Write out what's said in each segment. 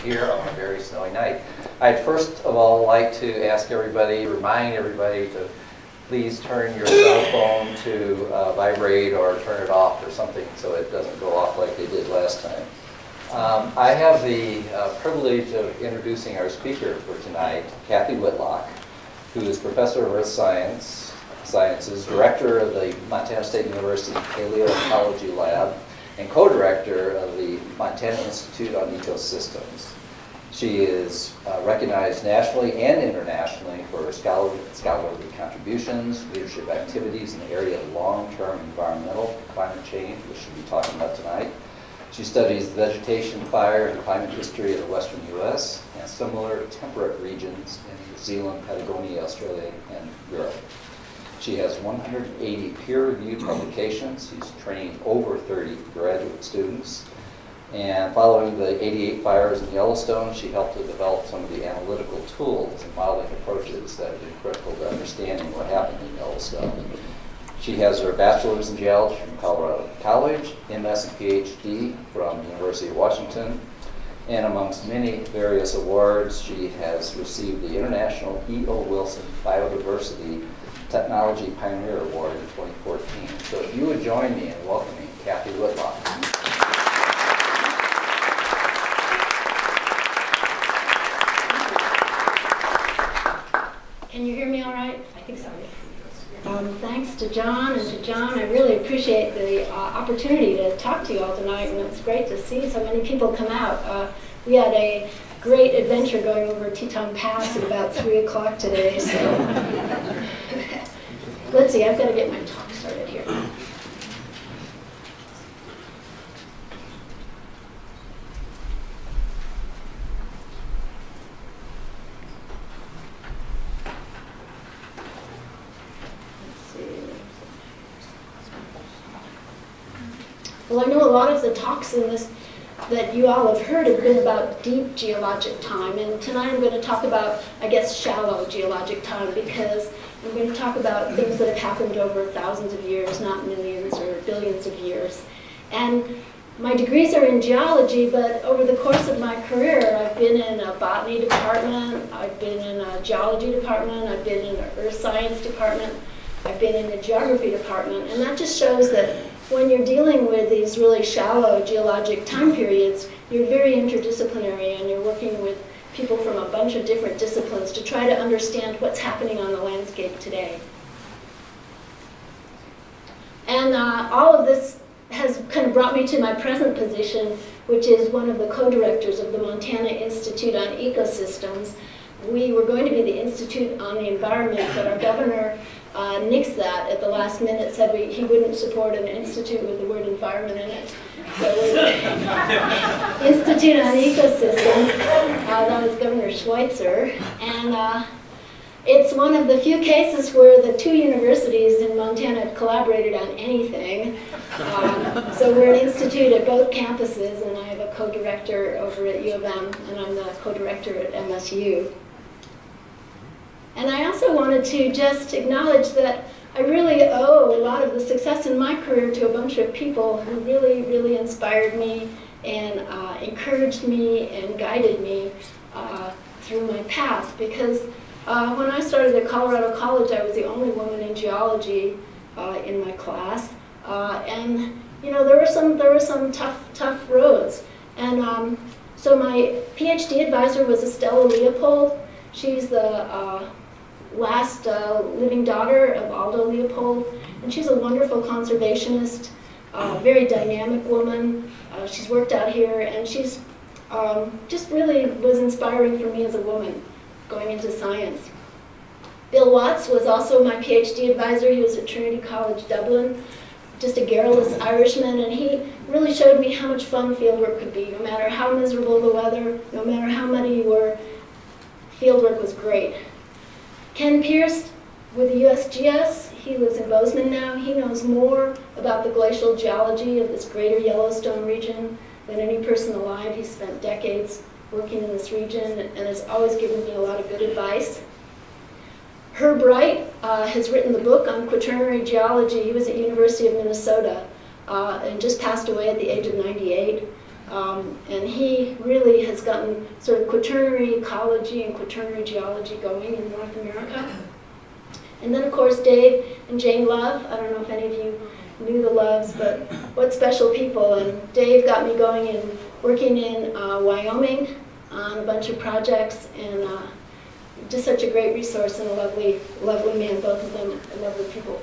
here on a very snowy night. I'd first of all like to ask everybody, remind everybody to please turn your cell phone to vibrate or turn it off or something so it doesn't go off like they did last time. I have the privilege of introducing our speaker for tonight, Cathy Whitlock, who is Professor of Earth Sciences, Director of the Montana State University Paleoecology Lab, and co-director of the Montana Institute on Ecosystems. She is recognized nationally and internationally for scholarly contributions, leadership activities in the area of long-term environmental climate change, which she'll be talking about tonight. She studies vegetation, fire, and climate history of the western U.S. and similar temperate regions in New Zealand, Patagonia, Australia, and Europe. She has 180 peer-reviewed publications. She's trained over 30 graduate students. And following the 88 fires in Yellowstone, she helped to develop some of the analytical tools and modeling approaches that have been critical to understanding what happened in Yellowstone. She has her bachelor's in geology from Colorado College, MS and PhD from the University of Washington, and amongst many various awards, she has received the International E.O. Wilson Biodiversity Technology Pioneer Award in 2014. So if you would join me in welcoming Cathy Whitlock. Can you hear me all right? I think so. Thanks to John and to John. I really appreciate the opportunity to talk to you all tonight, and it's great to see so many people come out. We had a great adventure going over Teton Pass at about 3 o'clock today, so let's see, I've got to get my talk started here. Well, I know a lot of the talks in this that you all have heard have been about deep geologic time, and tonight I'm going to talk about, I guess, shallow geologic time, because I'm going to talk about things that have happened over thousands of years, not millions or billions of years. And my degrees are in geology, but over the course of my career, I've been in a botany department, I've been in a geology department, I've been in an earth science department, I've been in a geography department, and that just shows that when you're dealing with these really shallow geologic time periods, you're very interdisciplinary and you're working with people from a bunch of different disciplines to try to understand what's happening on the landscape today. And all of this has kind of brought me to my present position, which is one of the co-directors of the Montana Institute on Ecosystems. We were going to be the Institute on the Environment, but our governor nixed that at the last minute, said he wouldn't support an institute with the word environment in it. So we're Institute on Ecosystems. That was Governor Schweitzer. And it's one of the few cases where the two universities in Montana have collaborated on anything. So we're an institute at both campuses, and I have a co-director over at U of M, and I'm the co-director at MSU. And I also wanted to just acknowledge that I really owe a lot of the success in my career to a bunch of people who really, really inspired me and encouraged me and guided me through my path. Because when I started at Colorado College, I was the only woman in geology in my class. And you know, there were some tough roads. And so my PhD advisor was Estella Leopold. She's the last living daughter of Aldo Leopold, and she's a wonderful conservationist, very dynamic woman. She's worked out here, and she's just really was inspiring for me as a woman going into science. Bill Watts was also my PhD advisor. He was at Trinity College Dublin, just a garrulous Irishman, and he really showed me how much fun fieldwork could be. No matter how miserable the weather, no matter how muddy you were, fieldwork was great. Ken Pierce with the USGS, he lives in Bozeman now. He knows more about the glacial geology of this Greater Yellowstone region than any person alive. He's spent decades working in this region and has always given me a lot of good advice. Herb Wright has written the book on Quaternary geology. He was at University of Minnesota and just passed away at the age of 98. And he really has gotten sort of quaternary ecology and quaternary geology going in North America. And then, of course, Dave and Jane Love. I don't know if any of you knew the Loves, but what special people. And Dave got me going in working in Wyoming on a bunch of projects, and just such a great resource and a lovely, lovely man, both of them are lovely people.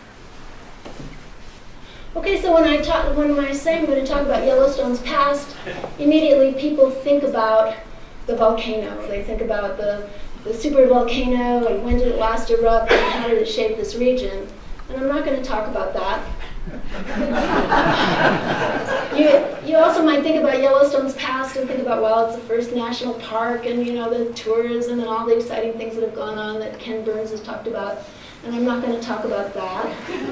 Okay, so when I say I'm going to talk about Yellowstone's past, immediately people think about the volcano. They think about the super volcano and when did it last erupt and how did it shape this region. And I'm not going to talk about that. You also might think about Yellowstone's past and think about, well, it's the first national park and, you know, the tourism and all the exciting things that have gone on that Ken Burns has talked about. And I'm not going to talk about that.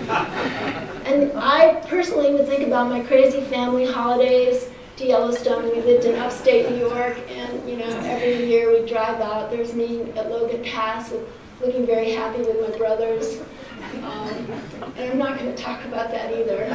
And I personally would think about my crazy family holidays to Yellowstone. We lived in upstate New York, and you know, every year we drive out. There's me at Logan Pass, looking very happy with my brothers. And I'm not going to talk about that either.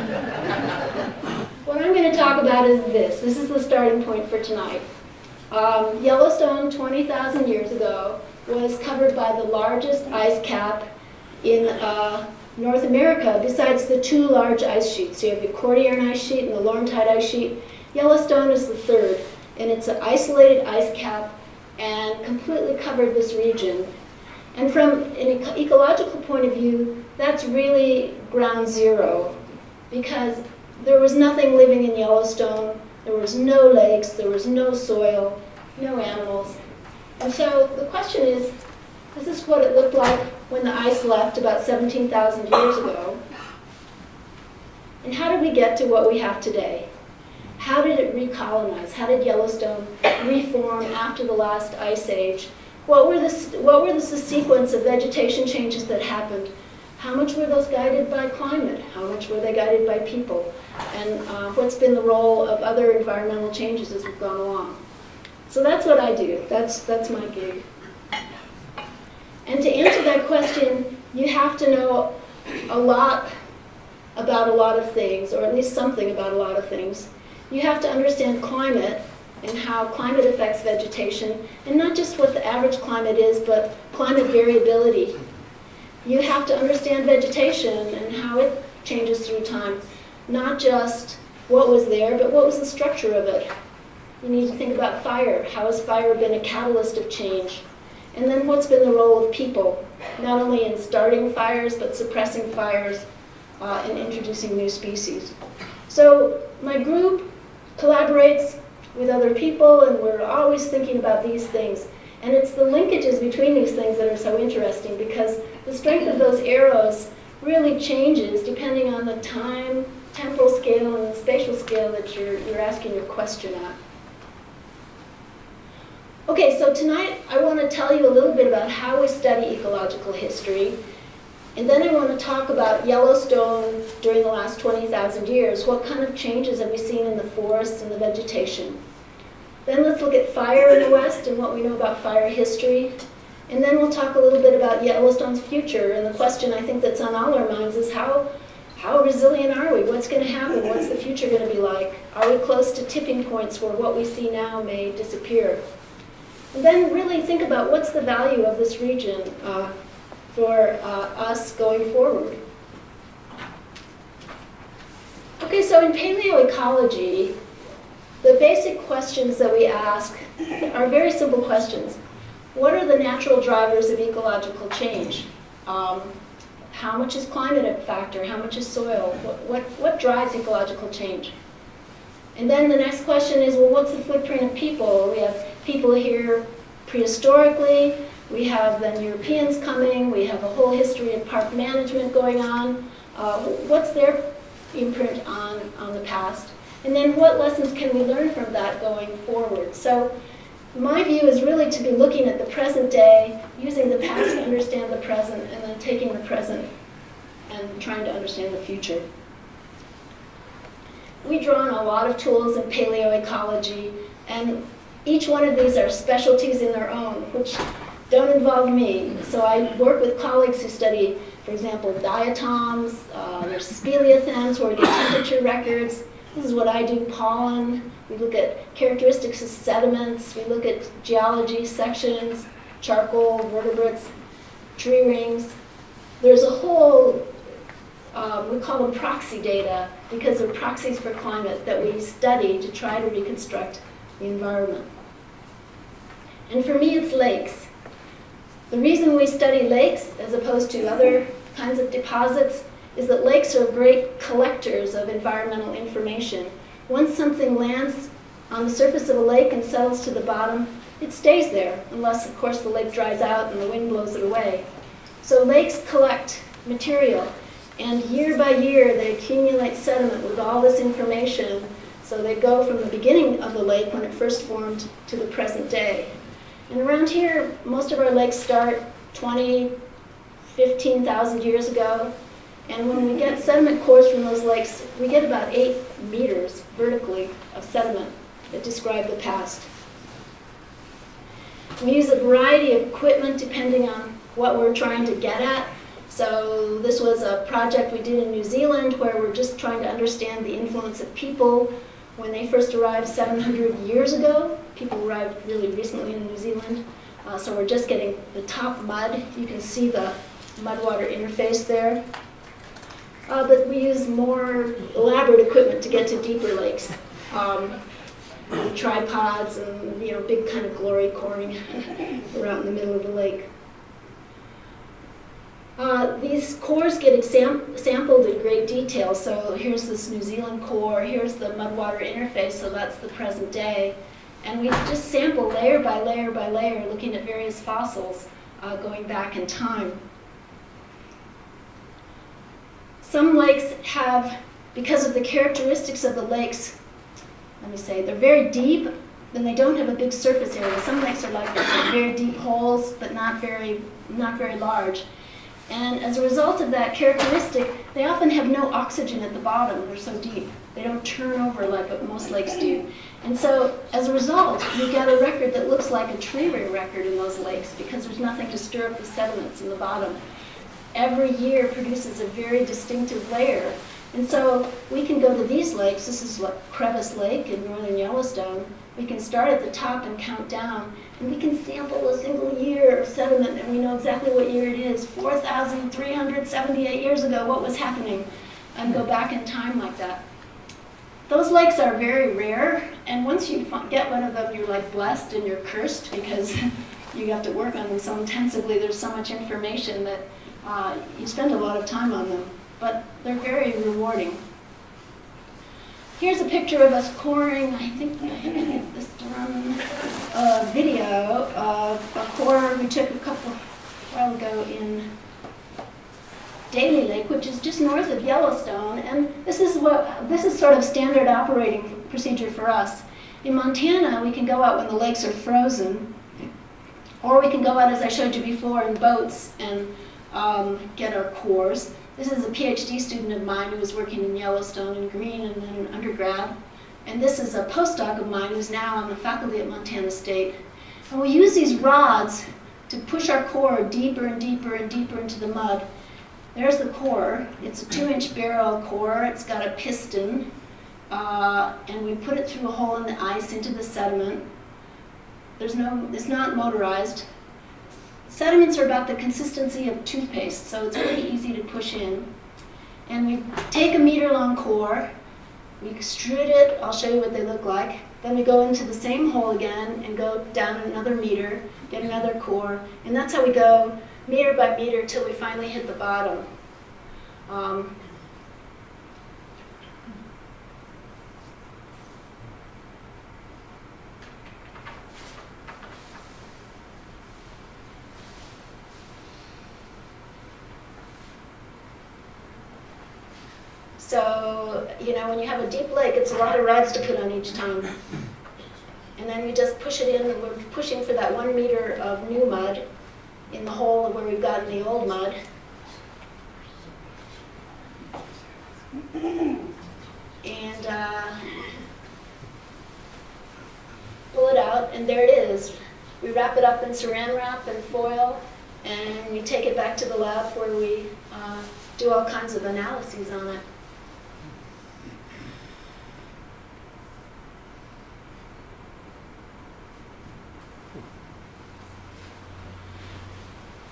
What I'm going to talk about is this. This is the starting point for tonight. Yellowstone, 20,000 years ago, was covered by the largest ice cap in North America, besides the two large ice sheets. So you have the Cordilleran ice sheet and the Laurentide ice sheet. Yellowstone is the third, and it's an isolated ice cap and completely covered this region. And from an ecological point of view, that's really ground zero, because there was nothing living in Yellowstone. There was no lakes, there was no soil, no animals. And so the question is, this is what it looked like when the ice left about 17,000 years ago. And how did we get to what we have today? How did it recolonize? How did Yellowstone reform after the last ice age? What were the sequence of vegetation changes that happened? How much were those guided by climate? How much were they guided by people? And what's been the role of other environmental changes as we've gone along? So that's what I do. That's my gig. And to answer that question, you have to know a lot about a lot of things, or at least something about a lot of things. You have to understand climate and how climate affects vegetation, and not just what the average climate is, but climate variability. You have to understand vegetation and how it changes through time, not just what was there, but what was the structure of it. You need to think about fire. How has fire been a catalyst of change? And then what's been the role of people, not only in starting fires, but suppressing fires and introducing new species. So my group collaborates with other people, and we're always thinking about these things. And it's the linkages between these things that are so interesting, because the strength of those arrows really changes depending on the time, temporal scale, and the spatial scale that you're asking your question at. Okay, so tonight I want to tell you a little bit about how we study ecological history, and then I want to talk about Yellowstone during the last 20,000 years. What kind of changes have we seen in the forests and the vegetation? Then let's look at fire in the West and what we know about fire history. And then we'll talk a little bit about Yellowstone's future, and the question I think that's on all our minds is how resilient are we? What's going to happen? What's the future going to be like? Are we close to tipping points where what we see now may disappear? And then really think about what's the value of this region for us going forward. Okay, so in paleoecology, the basic questions that we ask are very simple questions. What are the natural drivers of ecological change? How much is climate a factor? How much is soil? What drives ecological change? And then the next question is, well, what's the footprint of people? We have people here prehistorically, we have then Europeans coming, we have a whole history of park management going on. What's their imprint on the past? And then what lessons can we learn from that going forward? So my view is really to be looking at the present day, using the past to understand the present, and then taking the present and trying to understand the future. We draw on a lot of tools in paleoecology, and each one of these are specialties in their own, which don't involve me. So I work with colleagues who study, for example, diatoms, there's speleothems where we get temperature records. This is what I do, pollen. We look at characteristics of sediments. We look at geology, sections, charcoal, vertebrates, tree rings. There's a whole, we call them proxy data, because they're proxies for climate that we study to try to reconstruct the environment. And for me, it's lakes. The reason we study lakes, as opposed to other kinds of deposits, is that lakes are great collectors of environmental information. Once something lands on the surface of a lake and settles to the bottom, it stays there, unless, of course, the lake dries out and the wind blows it away. So lakes collect material, and year by year they accumulate sediment with all this information. So they go from the beginning of the lake, when it first formed, to the present day. And around here, most of our lakes start 20, 15,000 years ago. And when we get sediment cores from those lakes, we get about 8 meters vertically of sediment that describe the past. We use a variety of equipment depending on what we're trying to get at. So this was a project we did in New Zealand where we're just trying to understand the influence of people when they first arrived 700 years ago. People arrived really recently in New Zealand. So we're just getting the top mud. You can see the mud-water interface there. But we use more elaborate equipment to get to deeper lakes. Tripods and big kind of glory coring around in the middle of the lake. These cores get sampled in great detail. So here's this New Zealand core, here's the mud-water interface, so that's the present day. And we just sample layer by layer by layer, looking at various fossils going back in time. Some lakes have, because of the characteristics of the lakes, let me say, they're very deep, then they don't have a big surface area. Some lakes are like very deep holes, but not very large. And as a result of that characteristic, they often have no oxygen at the bottom. They're so deep. They don't turn over like what most lakes do. And so, as a result, you get a record that looks like a tree ring record in those lakes because there's nothing to stir up the sediments in the bottom. Every year produces a very distinctive layer. And so we can go to these lakes. This is what Crevice Lake in northern Yellowstone. We can start at the top and count down, and we can sample a single year of sediment, and we know exactly what year it is. 4,378 years ago, what was happening? And go back in time like that. Those lakes are very rare, and once you get one of them, you're like blessed and you're cursed because you have to work on them so intensively. There's so much information that you spend a lot of time on them, but they're very rewarding. Here's a picture of us coring, I think I get this to run, a video of a core we took a while ago in Daly Lake, which is just north of Yellowstone, and this is sort of standard operating procedure for us. In Montana, we can go out when the lakes are frozen, or we can go out, as I showed you before, in boats and get our cores. This is a PhD student of mine who was working in Yellowstone in Green and then undergrad. And this is a postdoc of mine who's now on the faculty at Montana State. And we use these rods to push our core deeper and deeper and deeper into the mud. There's the core. It's a 2-inch barrel core. It's got a piston. And we put it through a hole in the ice into the sediment. It's not motorized. Sediments are about the consistency of toothpaste, so it's pretty easy to push in. And we take a meter-long core, we extrude it, I'll show you what they look like. Then we go into the same hole again and go down another meter, get another core, and that's how we go meter by meter till we finally hit the bottom. So, when you have a deep lake, it's a lot of rods to put on each time. And then we just push it in, and we're pushing for that 1 meter of new mud in the hole where we've gotten the old mud. And pull it out, and there it is. We wrap it up in saran wrap and foil, and we take it back to the lab where we do all kinds of analyses on it.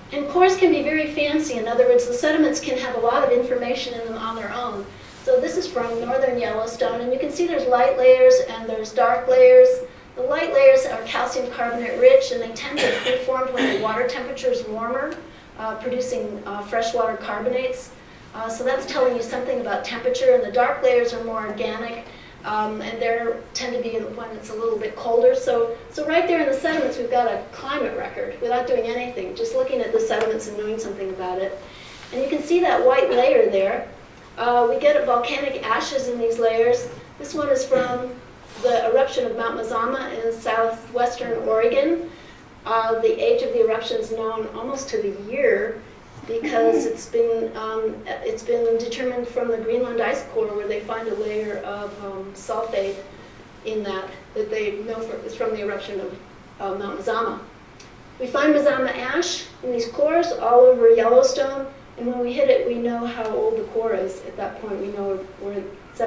And cores can be very fancy. In other words, the sediments can have a lot of information in them on their own. So this is from northern Yellowstone, and you can see there's light layers and there's dark layers. The light layers are calcium carbonate rich, and they tend to be formed when the water temperature is warmer, producing freshwater carbonates. So that's telling you something about temperature, and the dark layers are more organic, and they tend to be when it's a little bit colder. So right there in the sediments, we've got a climate record without doing anything, just looking at the sediments and knowing something about it. And you can see that white layer there. We get volcanic ashes in these layers. This one is from the eruption of Mount Mazama in southwestern Oregon. The age of the eruption is known almost to the year because it's been determined from the Greenland ice core, where they find a layer of sulfate in that they know is from the eruption of Mount Mazama. We find Mazama ash in these cores all over Yellowstone, and when we hit it, we know how old the core is. At that point, we know we're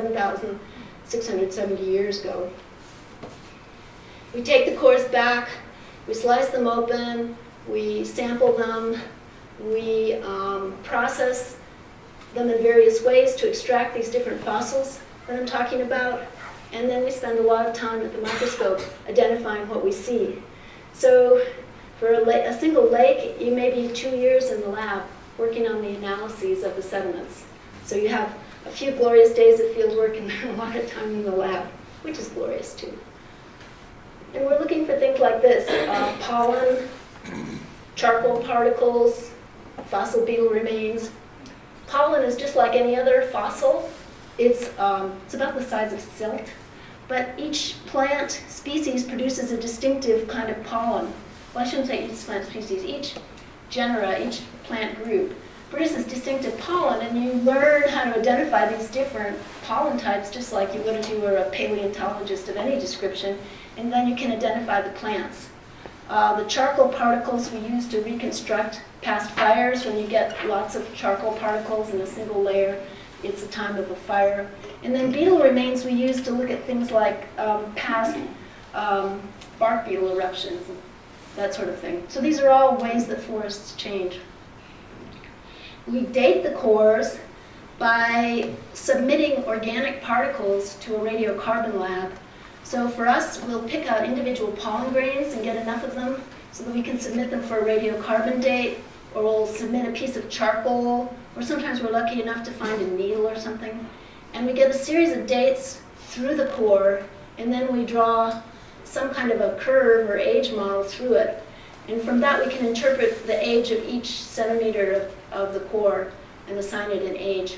7,670 years ago. We take the cores back, we slice them open, we sample them, we process them in various ways to extract these different fossils that I'm talking about, and then we spend a lot of time at the microscope identifying what we see. So for a single lake, you may be 2 years in the lab working on the analyses of the sediments. So you have a few glorious days of field work and then a lot of time in the lab, which is glorious too. And we're looking for things like this: pollen, charcoal particles, fossil beetle remains. Pollen is just like any other fossil. It's about the size of silt, but each plant species produces a distinctive kind of pollen. Well, I shouldn't say each plant species, each genera, each plant group produces distinctive pollen, and you learn how to identify these different pollen types just like you would if you were a paleontologist of any description, and then you can identify the plants. The charcoal particles we use to reconstruct past fires. When you get lots of charcoal particles in a single layer, it's a time of a fire. And then beetle remains we use to look at things like past bark beetle eruptions, that sort of thing. So these are all ways that forests change. We date the cores by submitting organic particles to a radiocarbon lab. So for us, we'll pick out individual pollen grains and get enough of them so that we can submit them for a radiocarbon date, or we'll submit a piece of charcoal, or sometimes we're lucky enough to find a needle or something. And we get a series of dates through the core, and then we draw some kind of a curve or age model through it. And from that, we can interpret the age of each centimeter of the core and assign it an age.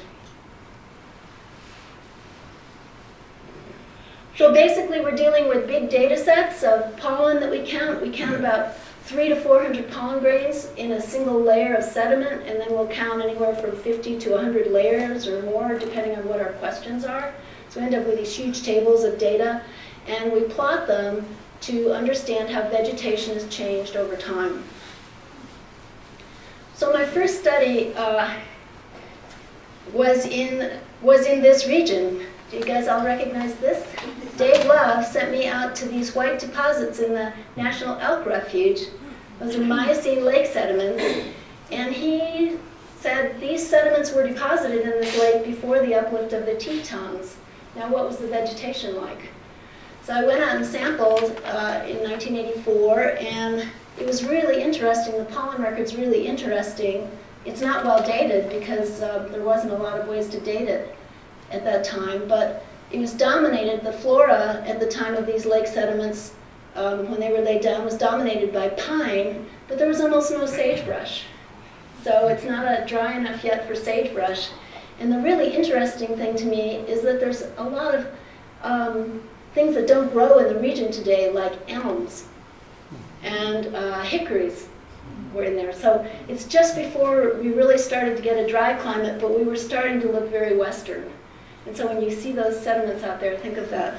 So basically, we're dealing with big data sets of pollen that we count. We count about 300 to 400 pollen grains in a single layer of sediment, and then we'll count anywhere from 50 to 100 layers or more, depending on what our questions are. So we end up with these huge tables of data, and we plot them to understand how vegetation has changed over time. So my first study was in this region. Do you guys all recognize this? Dave Love sent me out to these white deposits in the National Elk Refuge. Those are Miocene lake sediments. And he said these sediments were deposited in this lake before the uplift of the Tetons. Now, what was the vegetation like? So I went out and sampled in 1984, and it was really interesting. The pollen record's really interesting. It's not well dated because there wasn't a lot of ways to date it at that time, but it was dominated, the flora at the time of these lake sediments, when they were laid down, was dominated by pine, but there was almost no sagebrush. So it's not dry enough yet for sagebrush. And the really interesting thing to me is that there's a lot of things that don't grow in the region today, like elms and hickories were in there. So it's just before we really started to get a dry climate, but we were starting to look very western. And so when you see those sediments out there, think of that.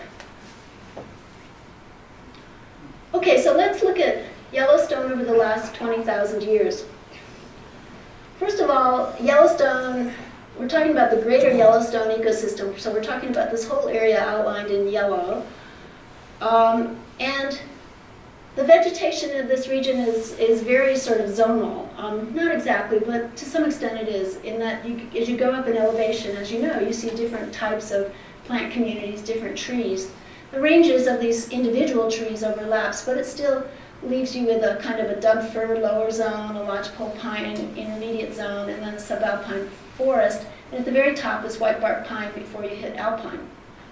Okay, so let's look at Yellowstone over the last 20,000 years. First of all, Yellowstone, we're talking about the Greater Yellowstone ecosystem, so we're talking about this whole area outlined in yellow. And the The vegetation in this region is very sort of zonal. Not exactly, but to some extent it is, in that as you go up in elevation, as you know, you see different types of plant communities, different trees. The ranges of these individual trees overlaps, but it still leaves you with a kind of a dub fir lower zone, a lodgepole pine intermediate zone, and then a subalpine forest. And at the very top is whitebark pine before you hit alpine.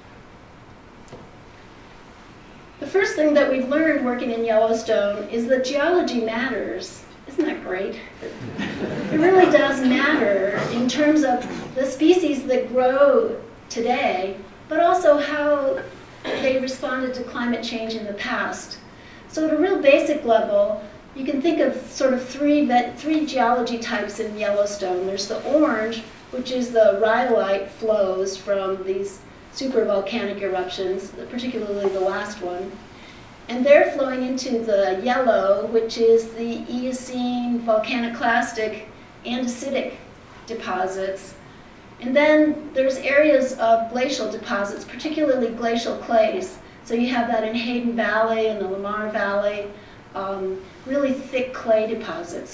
The first thing that we've learned working in Yellowstone is that geology matters. Isn't that great? It really does matter in terms of the species that grow today, but also how they responded to climate change in the past. So at a real basic level, you can think of sort of three geology types in Yellowstone. There's the orange, which is the rhyolite flows from these supervolcanic eruptions, particularly the last one. And they're flowing into the yellow, which is the Eocene volcaniclastic andesitic deposits. And then there's areas of glacial deposits, particularly glacial clays. So you have that in Hayden Valley and the Lamar Valley, really thick clay deposits.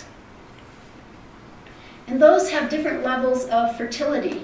And those have different levels of fertility.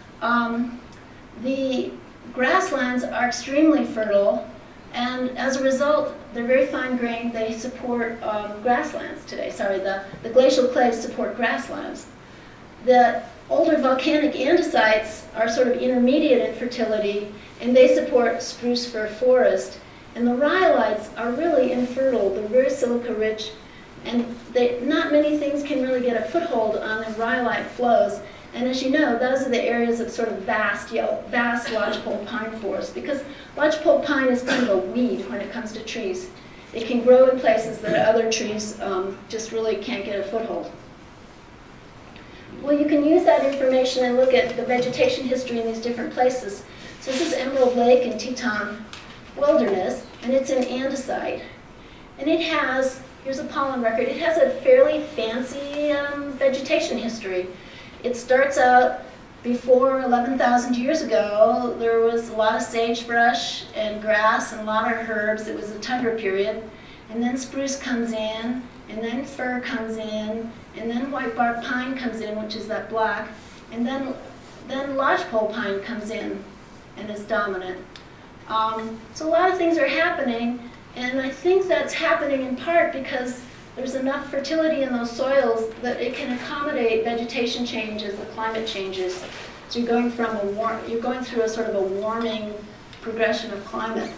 The grasslands are extremely fertile, and as a result, they're very fine-grained. They support grasslands today. Sorry, the glacial clays support grasslands. The older volcanic andesites are sort of intermediate in fertility, and they support spruce fir forest. And the rhyolites are really infertile. They're very silica-rich, and not many things can really get a foothold on the rhyolite flows. And as you know, those are the areas of sort of vast lodgepole pine forest, because lodgepole pine is kind of a weed when it comes to trees. It can grow in places that other trees just really can't get a foothold. Well, you can use that information and look at the vegetation history in these different places. So this is Emerald Lake in Teton Wilderness, and it's an andesite. And it has, here's a pollen record, it has a fairly fancy vegetation history. It starts out before 11,000 years ago. There was a lot of sagebrush and grass and a lot of herbs. It was a tundra period. And then spruce comes in, and then fir comes in, and then whitebark pine comes in, which is that black. And then lodgepole pine comes in and is dominant. So a lot of things are happening, and I think that's happening in part because there's enough fertility in those soils that it can accommodate vegetation changes, the climate changes. So you're going through a sort of a warming progression of climate.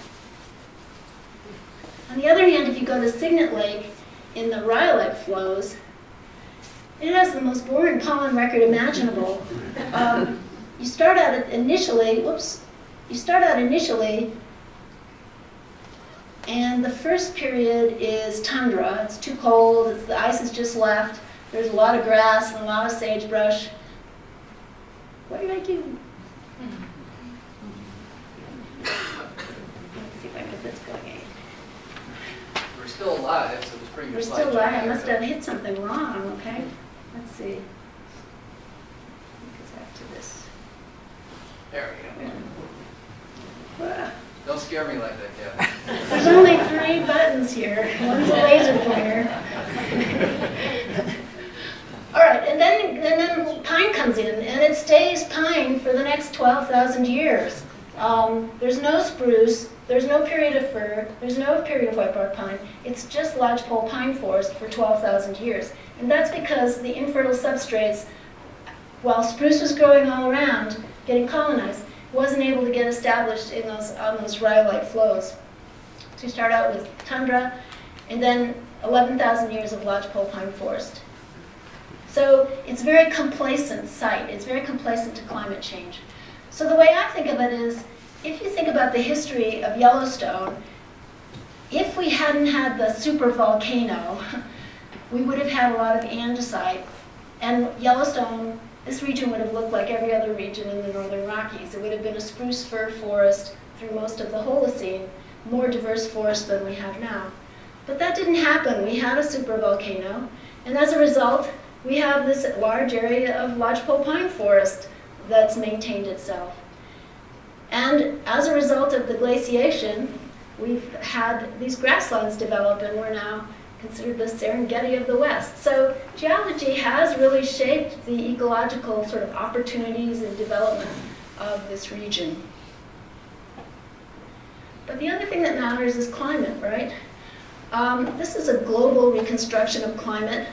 On the other hand, if you go to Signet Lake in the rhyolite flows, it has the most boring pollen record imaginable. You start out initially, and the first period is tundra. It's too cold, the ice has just left, there's a lot of grass and a lot of sagebrush. What did I do? Let's see if I can get this going. We're still alive, so just bring your slide. We're still alive. I must have hit something wrong, okay? Let's see. Get back to this. There we go. Wow. Don't scare me like that, Cathy. There's only 3 buttons here. One's a laser pointer. All right, and then pine comes in, and it stays pine for the next 12,000 years. There's no spruce, there's no period of fir, there's no period of whitebark pine. It's just lodgepole pine forest for 12,000 years. And that's because the infertile substrates, while spruce was growing all around, getting colonized, wasn't able to get established in on those rhyolite flows. So you start out with tundra, and then 11,000 years of lodgepole pine forest. So it's a very complacent site. It's very complacent to climate change. So the way I think of it is, if you think about the history of Yellowstone, if we hadn't had the super volcano, we would have had a lot of andesite. And Yellowstone, this region would have looked like every other region in the Northern Rockies. It would have been a spruce fir forest through most of the Holocene, more diverse forest than we have now. But that didn't happen. We had a supervolcano, and as a result, we have this large area of lodgepole pine forest that's maintained itself. And as a result of the glaciation, we've had these grasslands develop, and we're now considered the Serengeti of the West. So geology has really shaped the ecological sort of opportunities and development of this region. But the other thing that matters is climate, right? This is a global reconstruction of climate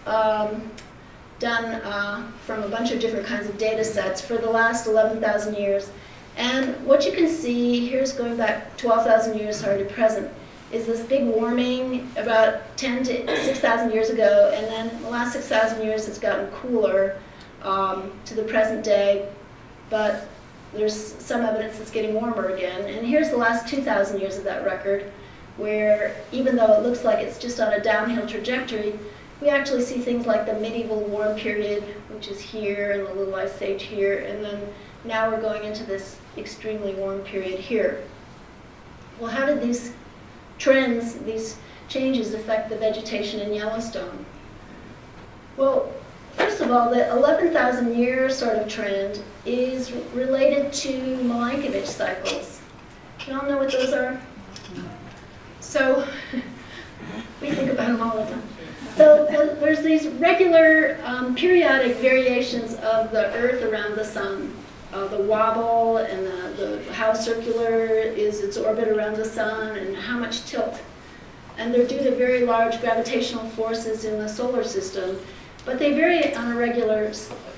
done from a bunch of different kinds of data sets for the last 11,000 years. And what you can see, here's going back 12,000 years, sorry, to present, is this big warming about 10 to 6,000 years ago, and then in the last 6,000 years it's gotten cooler to the present day, but there's some evidence it's getting warmer again. And here's the last 2,000 years of that record, where even though it looks like it's just on a downhill trajectory, we actually see things like the medieval warm period, which is here, and the Little Ice Age here, and then now we're going into this extremely warm period here. Well, how did these trends, these changes affect the vegetation in Yellowstone? Well, first of all, the 11,000 year sort of trend is related to Milankovitch cycles. You all know what those are? So, we think about them all the time. So there's these regular periodic variations of the Earth around the sun. The wobble and how circular is its orbit around the sun and how much tilt. And they're due to very large gravitational forces in the solar system, but they vary on a regular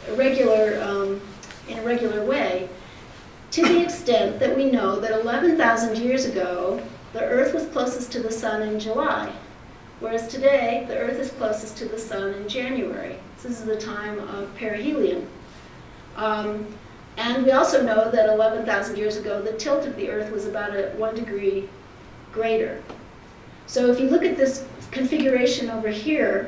way, to the extent that we know that 11,000 years ago, the Earth was closest to the sun in July, whereas today, the Earth is closest to the sun in January. This is the time of perihelion. And we also know that 11,000 years ago, the tilt of the Earth was about 1 degree greater. So if you look at this configuration over here,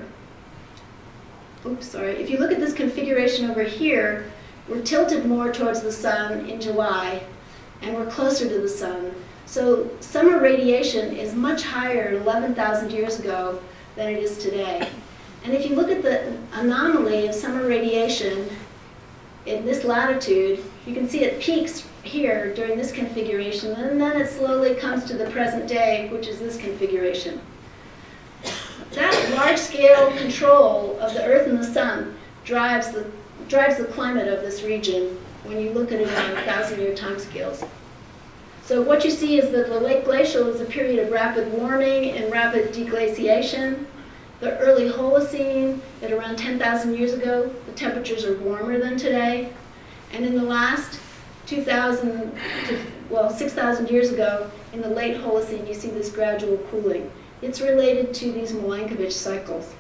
if you look at this configuration over here, we're tilted more towards the sun in July, and we're closer to the sun. So summer radiation is much higher 11,000 years ago than it is today. And if you look at the anomaly of summer radiation in this latitude, you can see it peaks here during this configuration, and then it slowly comes to the present day, which is this configuration. That large-scale control of the Earth and the sun drives the climate of this region when you look at it on 1,000-year timescales. So what you see is that the late glacial is a period of rapid warming and rapid deglaciation. The early Holocene, at around 10,000 years ago, the temperatures are warmer than today. And in the last 6,000 years ago, in the late Holocene, you see this gradual cooling. It's related to these Milankovitch cycles.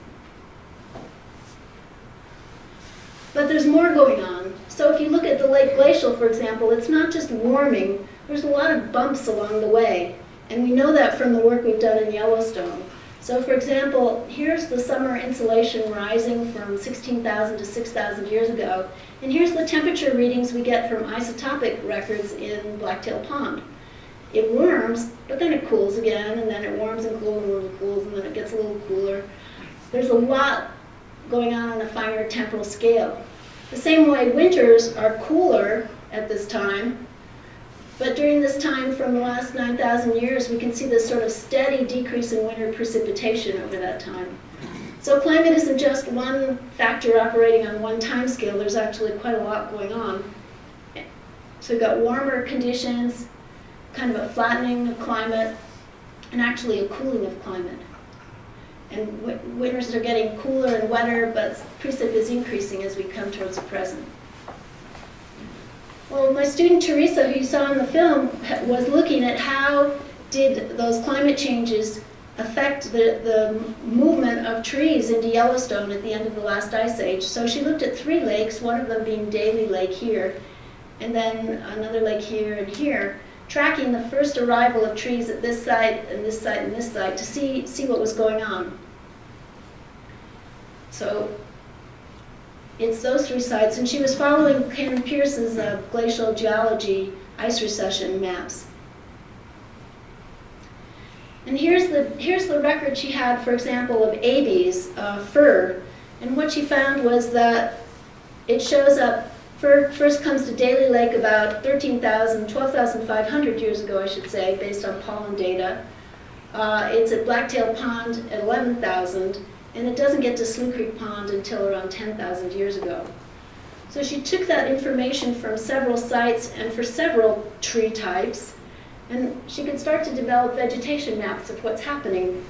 But there's more going on. So if you look at the late glacial, for example, it's not just warming. There's a lot of bumps along the way. And we know that from the work we've done in Yellowstone. So for example, here's the summer insolation rising from 16,000 to 6,000 years ago. And here's the temperature readings we get from isotopic records in Blacktail Pond. It warms, but then it cools again, and then it warms and cools and warms and cools, and then it gets a little cooler. There's a lot going on a finer temporal scale. The same way winters are cooler at this time, but during this time from the last 9,000 years, we can see this sort of steady decrease in winter precipitation over that time. So climate isn't just one factor operating on one time scale. There's actually quite a lot going on. So we've got warmer conditions, kind of a flattening of climate, and actually a cooling of climate. And winters are getting cooler and wetter, but precip is increasing as we come towards the present. Well, my student Teresa, who you saw in the film, was looking at how did those climate changes affect the movement of trees into Yellowstone at the end of the last ice age. So she looked at 3 lakes, one of them being Daly Lake here, and then another lake here and here, tracking the first arrival of trees at this site and this site and this site to see what was going on. So it's those 3 sites, and she was following Karen Pierce's glacial geology ice recession maps. And here's the record she had, for example, of Abies fir. And what she found was that it shows up First comes to Daly Lake about 12,500 years ago, I should say, based on pollen data. It's at Blacktail Pond at 11,000, and it doesn't get to Slough Creek Pond until around 10,000 years ago. So she took that information from several sites and for several tree types, and she could start to develop vegetation maps of what's happening.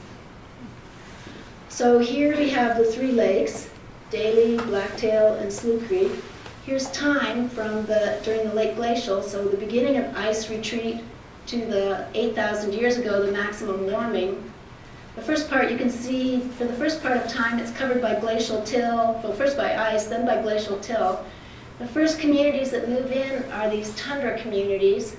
So here we have the three lakes, Daly, Blacktail, and Slough Creek. Here's time from during the late glacial, so the beginning of ice retreat to the 8,000 years ago, the maximum warming. The first part you can see, for the first part of time, it's covered by glacial till, well, first by ice, then by glacial till. The first communities that move in are these tundra communities.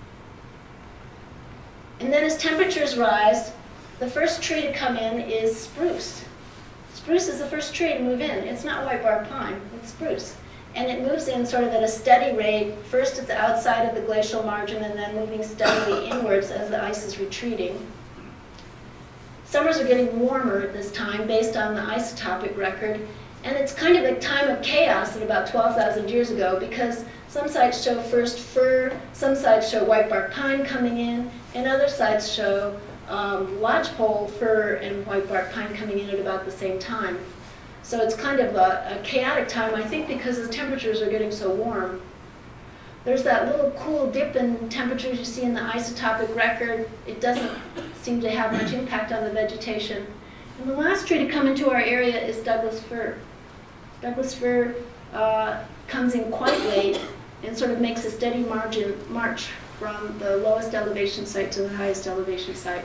And then as temperatures rise, the first tree to come in is spruce. Spruce is the first tree to move in. It's not whitebark pine, it's spruce. And it moves in sort of at a steady rate, first at the outside of the glacial margin and then moving steadily inwards as the ice is retreating. Summers are getting warmer at this time based on the isotopic record, and it's kind of a time of chaos at about 12,000 years ago because some sites show first fir, some sites show whitebark pine coming in, and other sites show lodgepole fir and whitebark pine coming in at about the same time. So it's kind of a chaotic time, I think, because the temperatures are getting so warm. There's that little cool dip in temperatures you see in the isotopic record. It doesn't seem to have much impact on the vegetation. And the last tree to come into our area is Douglas fir. Douglas fir comes in quite late and sort of makes a steady march from the lowest elevation site to the highest elevation site.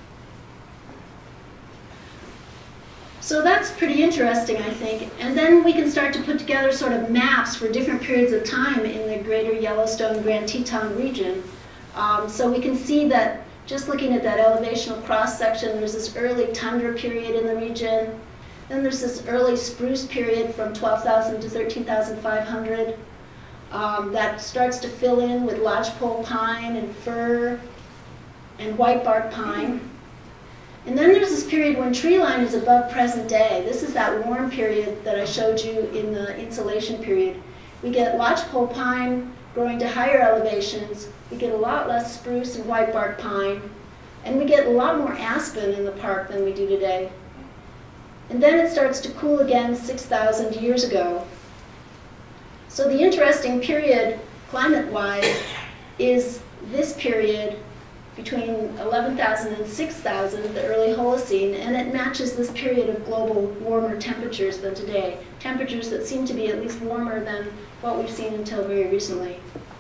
So that's pretty interesting, I think. And then we can start to put together sort of maps for different periods of time in the Greater Yellowstone Grand Teton region. So we can see that just looking at that elevational cross-section, there's this early tundra period in the region. Then there's this early spruce period from 12,000 to 13,500. That starts to fill in with lodgepole pine and fir and whitebark pine. And then there's this period when tree line is above present day. This is that warm period that I showed you in the insulation period. We get lodgepole pine growing to higher elevations. We get a lot less spruce and whitebark pine. And we get a lot more aspen in the park than we do today. And then it starts to cool again 6,000 years ago. So the interesting period, climate-wise, is this period between 11,000 and 6,000, the early Holocene, and it matches this period of global warmer temperatures than today. Temperatures that seem to be at least warmer than what we've seen until very recently.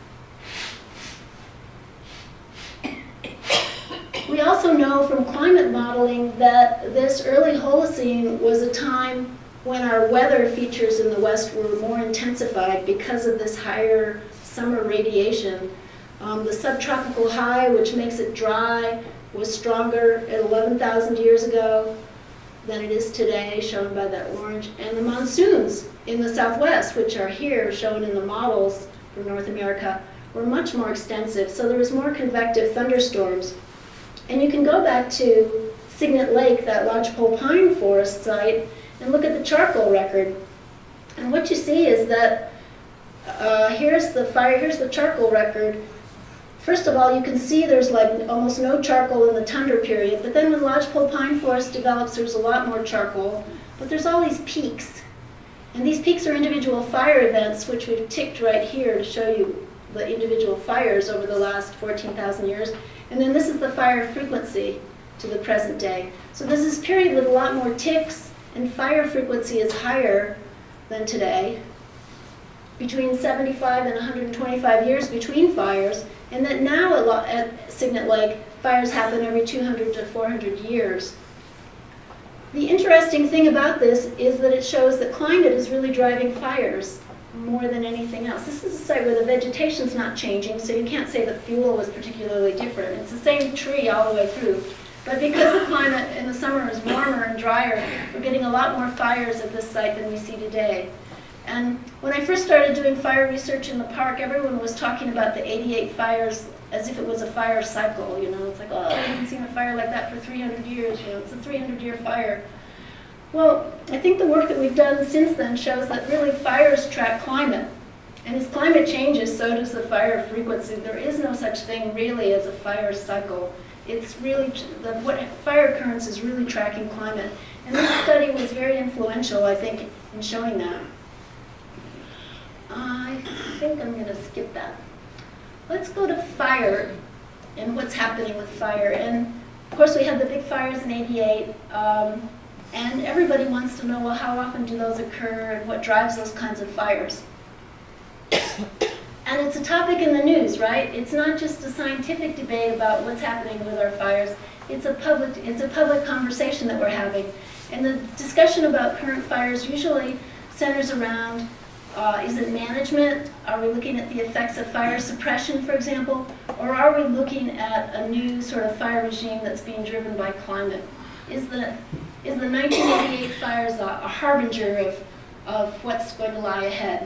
We also know from climate modeling that this early Holocene was a time when our weather features in the West were more intensified because of this higher summer radiation. The subtropical high, which makes it dry, was stronger at 11,000 years ago than it is today, shown by that orange. And the monsoons in the Southwest, which are here, shown in the models for North America, were much more extensive. So there was more convective thunderstorms. And you can go back to Cygnet Lake, that lodgepole pine forest site, and look at the charcoal record. And what you see is that here's the charcoal record. First of all, you can see there's like almost no charcoal in the tundra period, but then when lodgepole pine forest develops, there's a lot more charcoal. But there's all these peaks. And these peaks are individual fire events, which we've ticked right here to show you the individual fires over the last 14,000 years. And then this is the fire frequency to the present day. So this is a period with a lot more ticks, and fire frequency is higher than today, between 75 and 125 years between fires, and that now at Cygnet Lake, fires happen every 200 to 400 years. The interesting thing about this is that it shows that climate is really driving fires more than anything else. This is a site where the vegetation's not changing, so you can't say the fuel was particularly different. It's the same tree all the way through. But because the climate in the summer is warmer and drier, we're getting a lot more fires at this site than we see today. And when I first started doing fire research in the park, everyone was talking about the 88 fires as if it was a fire cycle, you know. It's like, oh, I haven't seen a fire like that for 300 years, you know, it's a 300-year fire. Well, I think the work that we've done since then shows that really fires track climate. And as climate changes, so does the fire frequency. There is no such thing really as a fire cycle. It's really, what fire occurrence is really tracking climate. And this study was very influential, I think, in showing that. I think I'm going to skip that. Let's go to fire and what's happening with fire. And of course, we had the big fires in '88. And everybody wants to know, well, how often do those occur and what drives those kinds of fires? And it's a topic in the news, right? It's not just a scientific debate about what's happening with our fires. It's a public conversation that we're having. And the discussion about current fires usually centers around, is it management? Are we looking at the effects of fire suppression, for example? Or are we looking at a new sort of fire regime that's being driven by climate? Is the 1988 fires a harbinger of what's going to lie ahead?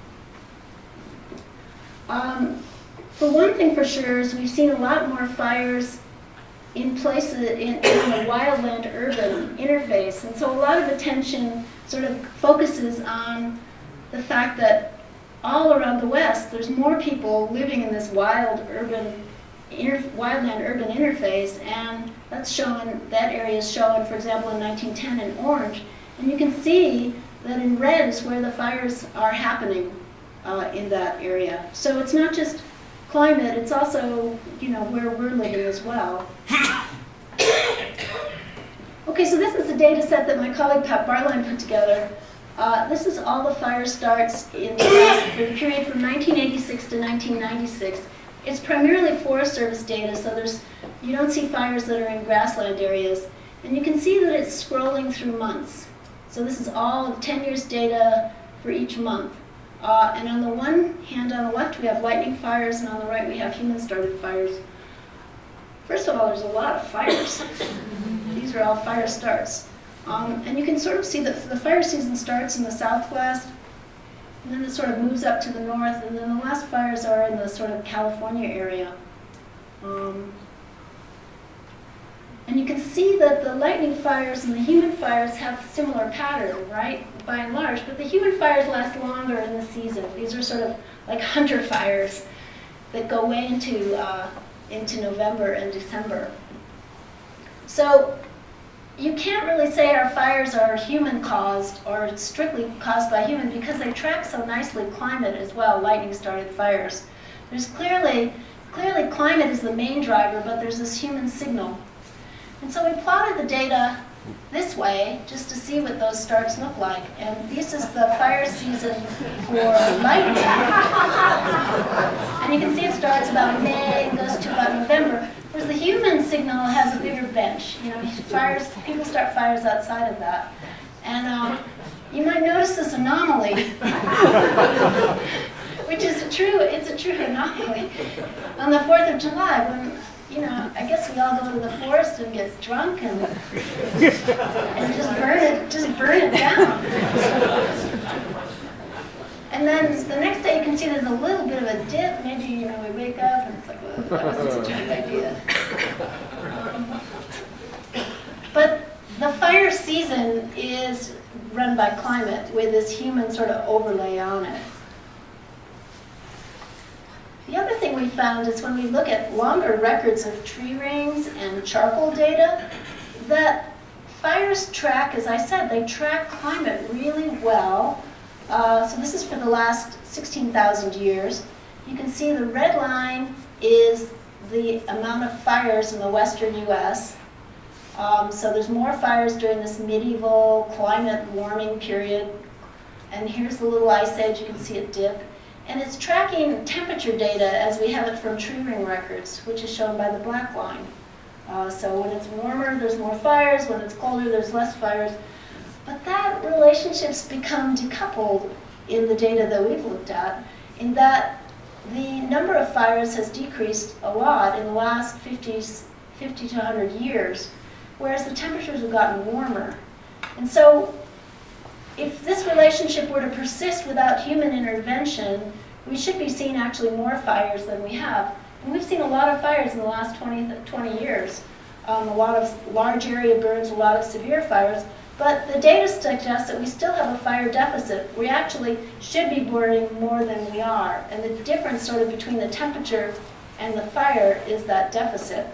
For one thing for sure is we've seen a lot more fires in places in the wildland-urban interface. And so a lot of attention sort of focuses on the fact that all around the West, there's more people living in this wildland-urban interface, and that's shown, that area is shown, for example, in 1910 in orange. And you can see that in red is where the fires are happening in that area. So it's not just climate, it's also, you know, where we're living as well. Okay, so this is a data set that my colleague Pat Barline put together. This is all the fire starts in the period from 1986 to 1996. It's primarily Forest Service data, so you don't see fires that are in grassland areas. And you can see that it's scrolling through months. So this is all of 10 years data for each month. And on the one hand, on the left, we have lightning fires, and on the right, we have human-started fires. First of all, there's a lot of fires. These are all fire starts. And you can sort of see that the fire season starts in the southwest, and then it sort of moves up to the north, and then the last fires are in the sort of California area. And you can see that the lightning fires and the human fires have a similar pattern, right, by and large, but the human fires last longer in the season. These are sort of like hunter fires that go way into November and December. So you can't really say our fires are human-caused or strictly caused by human because they track so nicely climate as well, lightning-started fires. There's clearly climate is the main driver, but there's this human signal. And so we plotted the data this way just to see what those starts look like. And this is the fire season for lightning. And you can see it starts about May and goes to about November. Whereas the human signal has a bigger bench. You know, people start fires outside of that. And you might notice this anomaly, which is it's a true anomaly. On the 4th of July, when, you know, I guess we all go to the forest and get drunk and just burn it down. And then the next day you can see there's a little bit of a dip. Maybe, you know, we wake up and it's like, well, that wasn't such a good idea. But the fire season is run by climate with this human sort of overlay on it. The other thing we found is when we look at longer records of tree rings and charcoal data, that fires track, as I said, they track climate really well. So this is for the last 16,000 years. You can see the red line is the amount of fires in the western US. So there's more fires during this medieval climate warming period. And here's the little ice age, you can see it dip. And it's tracking temperature data as we have it from tree ring records, which is shown by the black line. So when it's warmer, there's more fires. When it's colder, there's less fires. But that relationship's become decoupled in the data that we've looked at, in that the number of fires has decreased a lot in the last 50 to 100 years, whereas the temperatures have gotten warmer. And so if this relationship were to persist without human intervention, we should be seeing actually more fires than we have. And we've seen a lot of fires in the last 20 years. A lot of large area burns, a lot of severe fires. But the data suggests that we still have a fire deficit. We actually should be burning more than we are. And the difference sort of between the temperature and the fire is that deficit.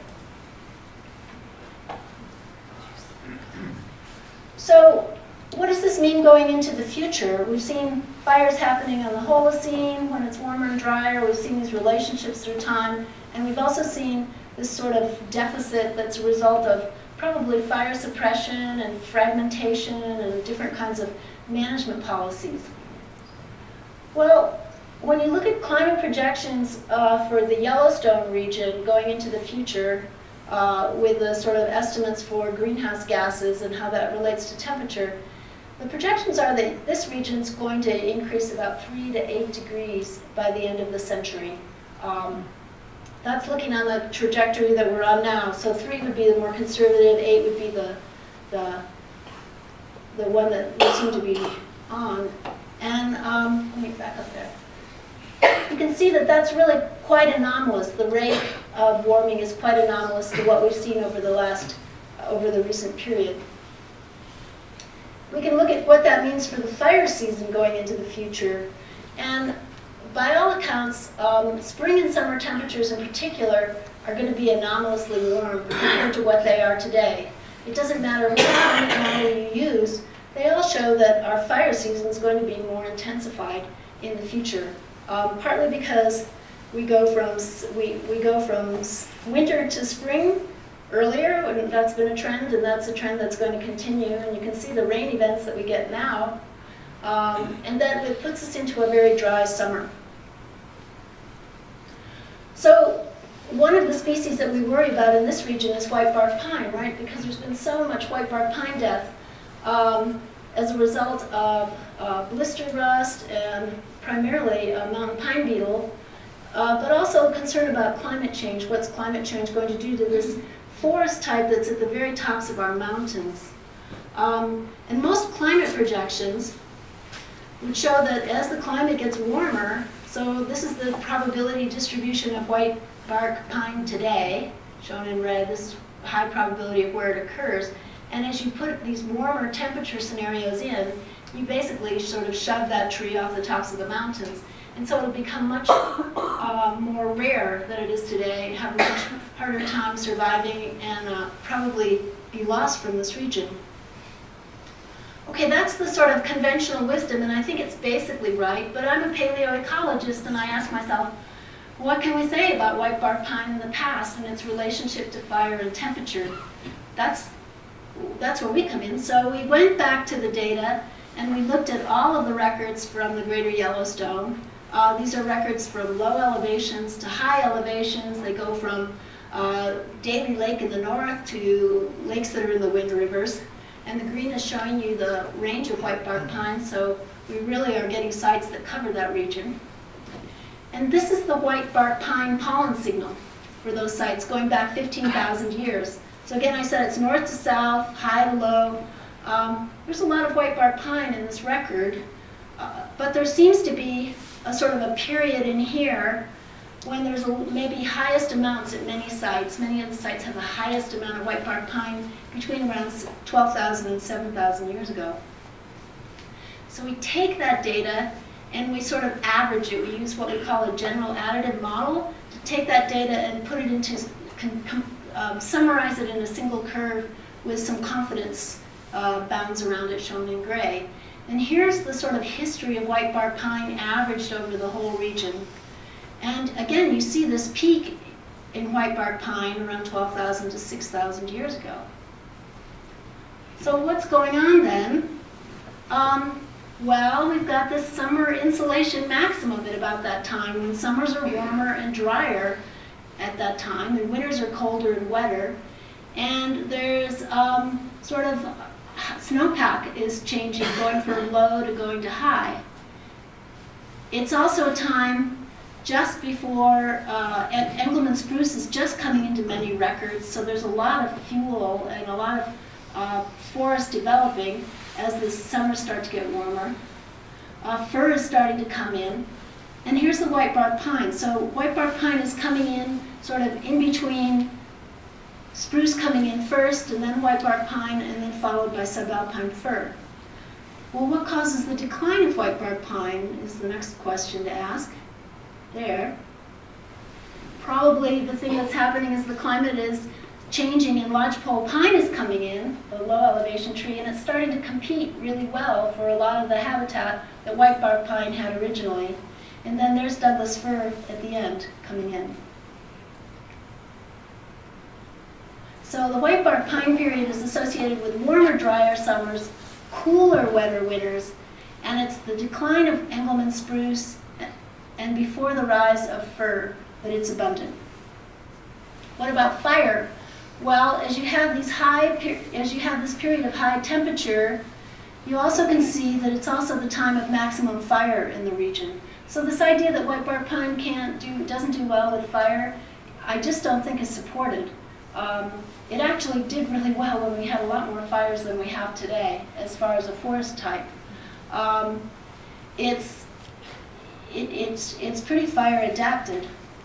So what does this mean going into the future? We've seen fires happening on the Holocene when it's warmer and drier. We've seen these relationships through time. And we've also seen this sort of deficit that's a result of probably fire suppression and fragmentation and different kinds of management policies. Well, when you look at climate projections for the Yellowstone region going into the future, with the sort of estimates for greenhouse gases and how that relates to temperature, the projections are that this region is going to increase about 3 to 8 degrees by the end of the century. That's looking on the trajectory that we're on now. So 3 would be the more conservative, 8 would be the one that we seem to be on. And let me back up there. You can see that that's really quite anomalous. The rate of warming is quite anomalous to what we've seen over the recent period. We can look at what that means for the fire season going into the future. And by all accounts, spring and summer temperatures in particular are going to be anomalously warm compared to what they are today. It doesn't matter what climate model you use, they all show that our fire season is going to be more intensified in the future. Partly because we go from winter to spring earlier, and that's been a trend, and that's a trend that's going to continue. And you can see the rain events that we get now, and then it puts us into a very dry summer. So one of the species that we worry about in this region is white bark pine, right? Because there's been so much white bark pine death as a result of blister rust and primarily mountain pine beetle, but also concern about climate change. What's climate change going to do to this forest type that's at the very tops of our mountains? And most climate projections would show that as the climate gets warmer, so this is the probability distribution of white bark pine today, shown in red. This is high probability of where it occurs. And as you put these warmer temperature scenarios in, you basically sort of shove that tree off the tops of the mountains. And so it'll become much more rare than it is today, have a much harder time surviving, and probably be lost from this region. Okay, that's the sort of conventional wisdom, and I think it's basically right, but I'm a paleoecologist, and I ask myself, what can we say about white bark pine in the past and its relationship to fire and temperature? That's where we come in. So we went back to the data, and we looked at all of the records from the Greater Yellowstone. These are records from low elevations to high elevations. They go from Daly Lake in the north to lakes that are in the Wind Rivers. And the green is showing you the range of white bark pine, so we really are getting sites that cover that region. And this is the white bark pine pollen signal for those sites going back 15,000 years. So again, I said it's north to south, high to low. There's a lot of white bark pine in this record, but there seems to be a sort of a period in here when there's maybe highest amounts at many sites. Many of the sites have the highest amount of white bark pine between around 12,000 and 7,000 years ago. So we take that data and we sort of average it. We use what we call a general additive model to take that data and put it into, summarize it in a single curve with some confidence bounds around it shown in gray. And here's the sort of history of white bark pine averaged over the whole region. And again, you see this peak in white bark pine around 12,000 to 6,000 years ago. So what's going on then? Well, we've got this summer insolation maximum at about that time, when summers are warmer and drier at that time, and winters are colder and wetter. And there's sort of snowpack is changing, going from low to going to high. It's also a time just before Engelmann spruce is just coming into many records, so there's a lot of fuel and a lot of forest developing as the summers start to get warmer. Fir is starting to come in, and here's the white bark pine. So white bark pine is coming in sort of in between spruce coming in first, and then whitebark pine, and then followed by subalpine fir. Well, what causes the decline of whitebark pine is the next question to ask. There. Probably the thing that's happening is the climate is changing and lodgepole pine is coming in, the low elevation tree, and it's starting to compete really well for a lot of the habitat that whitebark pine had originally. And then there's Douglas fir at the end coming in. So the whitebark pine period is associated with warmer, drier summers, cooler, wetter winters, and it's the decline of Engelmann spruce and before the rise of fir that it's abundant. What about fire? Well, as you have this period of high temperature, you also can see that it's also the time of maximum fire in the region. So this idea that whitebark pine doesn't do well with fire, I just don't think is supported. It actually did really well when we had a lot more fires than we have today, as far as a forest type. It's pretty fire adapted.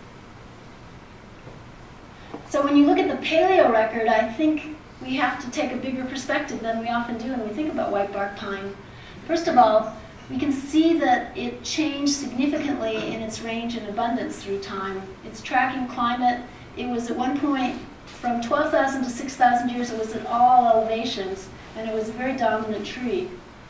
So when you look at the paleo record, I think we have to take a bigger perspective than we often do when we think about whitebark pine. First of all, we can see that it changed significantly in its range and abundance through time. It's tracking climate. It was at one point, from 12,000 to 6,000 years, it was at all elevations, and it was a very dominant tree.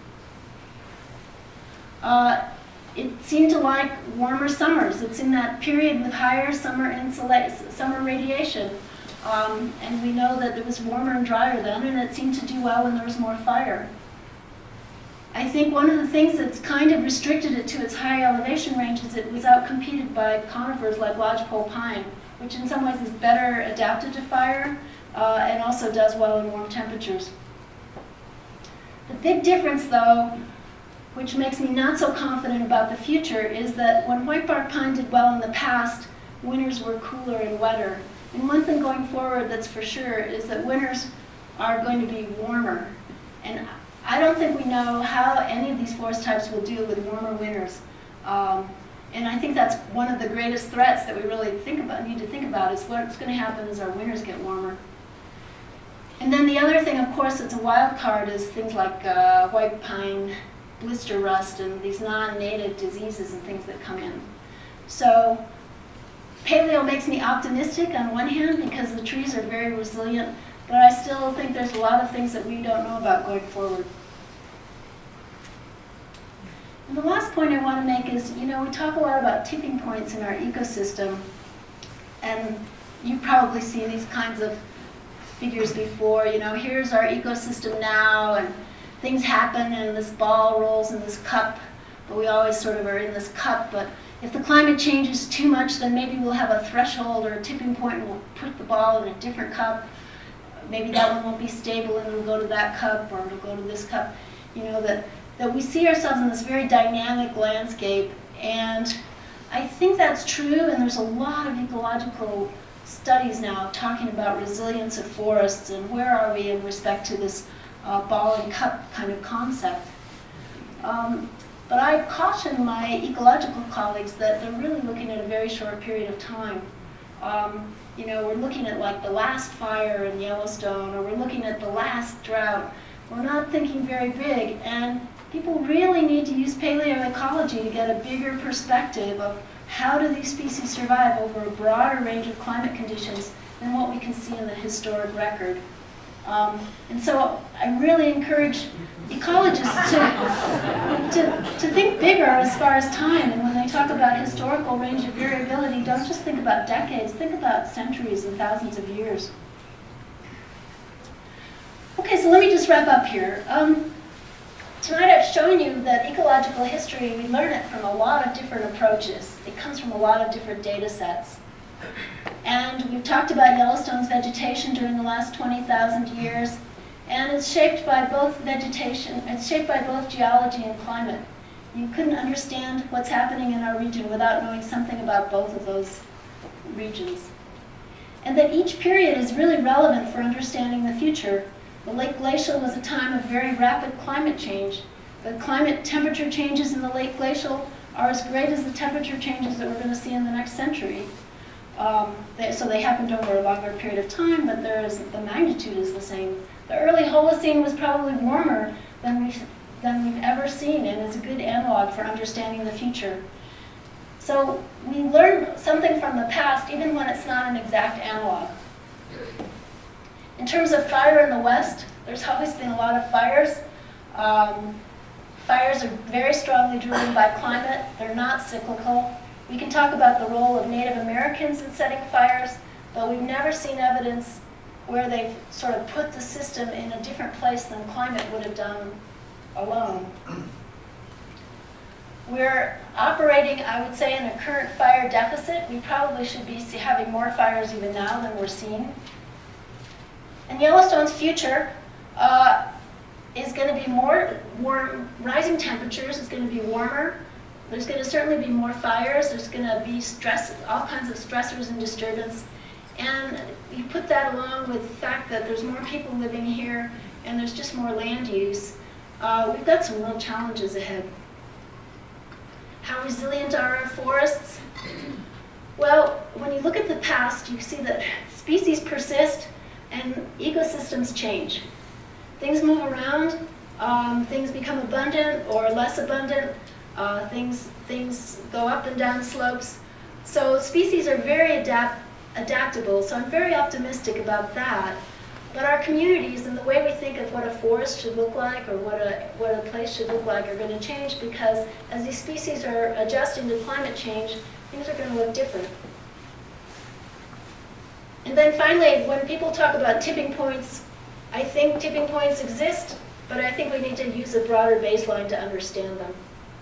It seemed to like warmer summers. It's in that period with higher summer radiation. And we know that it was warmer and drier then, and it seemed to do well when there was more fire. I think one of the things that's kind of restricted it to its high elevation range is it was outcompeted by conifers like lodgepole pine, which in some ways is better adapted to fire and also does well in warm temperatures. The big difference, though, which makes me not so confident about the future, is that when whitebark pine did well in the past, winters were cooler and wetter. And one thing going forward that's for sure is that winters are going to be warmer. And I don't think we know how any of these forest types will deal with warmer winters. And I think that's one of the greatest threats that we really need to think about is what's going to happen as our winters get warmer. And then the other thing, of course, that's a wild card is things like white pine blister rust and these non-native diseases and things that come in. So paleo makes me optimistic on one hand because the trees are very resilient, but I still think there's a lot of things that we don't know about going forward. And the last point I want to make is, we talk a lot about tipping points in our ecosystem, and you've probably seen these kinds of figures before. Here's our ecosystem now, and things happen, and this ball rolls in this cup, but we always sort of are in this cup. But if the climate changes too much, then maybe we'll have a threshold or a tipping point, and we'll put the ball in a different cup. Maybe that one won't be stable, and it'll go to that cup, or it'll go to this cup. That we see ourselves in this very dynamic landscape, and I think that's true, and there's a lot of ecological studies now talking about resilience of forests and where are we in respect to this ball and cup kind of concept. But I caution my ecological colleagues that they're really looking at a very short period of time. We're looking at like the last fire in Yellowstone, or we're looking at the last drought. We're not thinking very big, and people really need to use paleoecology to get a bigger perspective of how do these species survive over a broader range of climate conditions than what we can see in the historic record. And so I really encourage ecologists to think bigger as far as time. And when they talk about historical range of variability, don't just think about decades, think about centuries and thousands of years. Okay, so let me just wrap up here. Tonight I've shown you that ecological history, we learn it from a lot of different approaches. It comes from a lot of different data sets. And we've talked about Yellowstone's vegetation during the last 20,000 years, and it's shaped by both vegetation, it's shaped by both geology and climate. You couldn't understand what's happening in our region without knowing something about both of those regions. And that each period is really relevant for understanding the future. The late glacial was a time of very rapid climate change. The climate temperature changes in the late glacial are as great as the temperature changes that we're going to see in the next century. So they happened over a longer period of time, but the magnitude is the same. The early Holocene was probably warmer than we've ever seen, and is a good analog for understanding the future. So we learn something from the past, even when it's not an exact analog. In terms of fire in the West, there's always been a lot of fires. Fires are very strongly driven by climate. They're not cyclical. We can talk about the role of Native Americans in setting fires, but we've never seen evidence where they've sort of put the system in a different place than climate would have done alone. We're operating, I would say, in a current fire deficit. We probably should be having more fires even now than we're seeing. And Yellowstone's future is going to be more rising temperatures. It's going to be warmer. There's going to certainly be more fires. There's going to be stress, all kinds of stressors and disturbance. And you put that along with the fact that there's more people living here and there's just more land use. We've got some real challenges ahead. How resilient are our forests? Well, when you look at the past, you see that species persist and ecosystems change. Things move around, things become abundant or less abundant, things go up and down slopes. So species are very adaptable, so I'm very optimistic about that. But our communities and the way we think of what a forest should look like or what a place should look like are going to change, because as these species are adjusting to climate change, things are going to look different. And then finally, when people talk about tipping points, I think tipping points exist, but I think we need to use a broader baseline to understand them.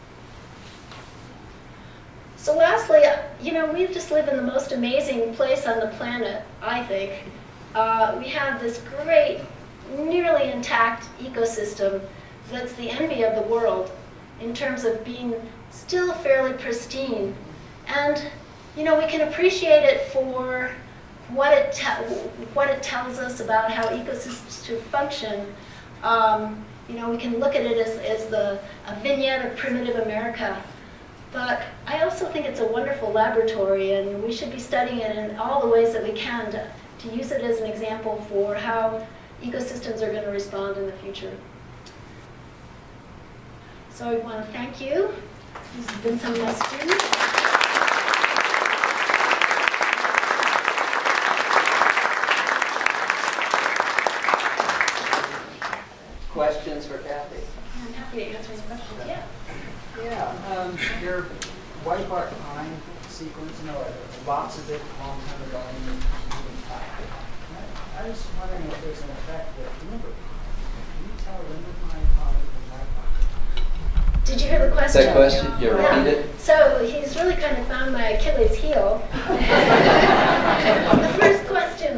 So lastly, we just live in the most amazing place on the planet, I think. We have this great, nearly intact ecosystem that's the envy of the world in terms of being still fairly pristine. And, we can appreciate it for what it tells us about how ecosystems should function. We can look at it as a vignette of primitive America. But I also think it's a wonderful laboratory, and we should be studying it in all the ways that we can to use it as an example for how ecosystems are going to respond in the future. So I want to thank you. These have been some of my students. Questions for Cathy? I'm happy to answer any questions. Yeah. Yeah, your white bark pine sequence, lots of it a long time ago. I was wondering if there's an effect with limber pine. Can you tell limber pine from white bark? Did you hear the question? That question, you repeat it? So he's really kind of found my Achilles heel. The first question.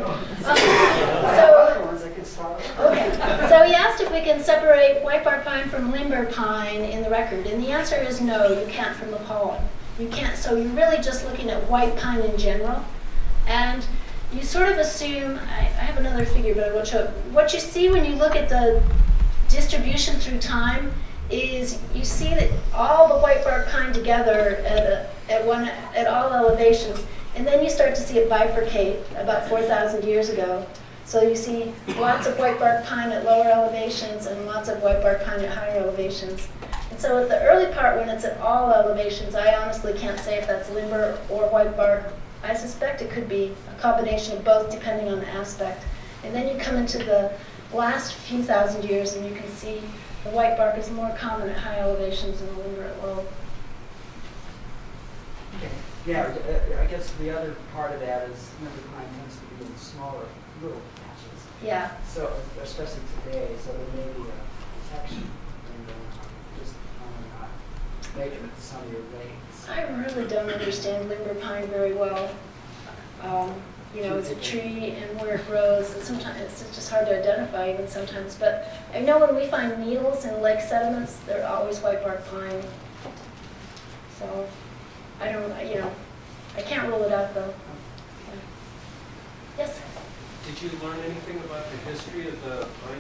So he asked if we can separate white bark pine from limber pine in the record, and the answer is no, you can't from the pollen. You can't, so you're really just looking at white pine in general, and you sort of assume, I have another figure, but I won't show it. What you see when you look at the distribution through time is you see that all the white bark pine together at all elevations, and then you start to see it bifurcate about 4,000 years ago. So you see lots of white bark pine at lower elevations and lots of white bark pine at higher elevations. And so at the early part, when it's at all elevations, I honestly can't say if that's limber or white bark. I suspect it could be a combination of both, depending on the aspect. And then you come into the last few thousand years, and you can see the white bark is more common at high elevations and the limber at low. Okay. Yeah, I guess the other part of that is limber pine tends to be in smaller little patches. Yeah. So, especially today, so there may be a protection and just not making it to some of your lakes. I really don't understand limber pine very well. It's a tree and where it grows, and sometimes it's just hard to identify even sometimes. But I know when we find needles in lake sediments, they're always white bark pine. So I don't, I can't rule it out though. Yeah. Yes? Did you learn anything about the history of the pine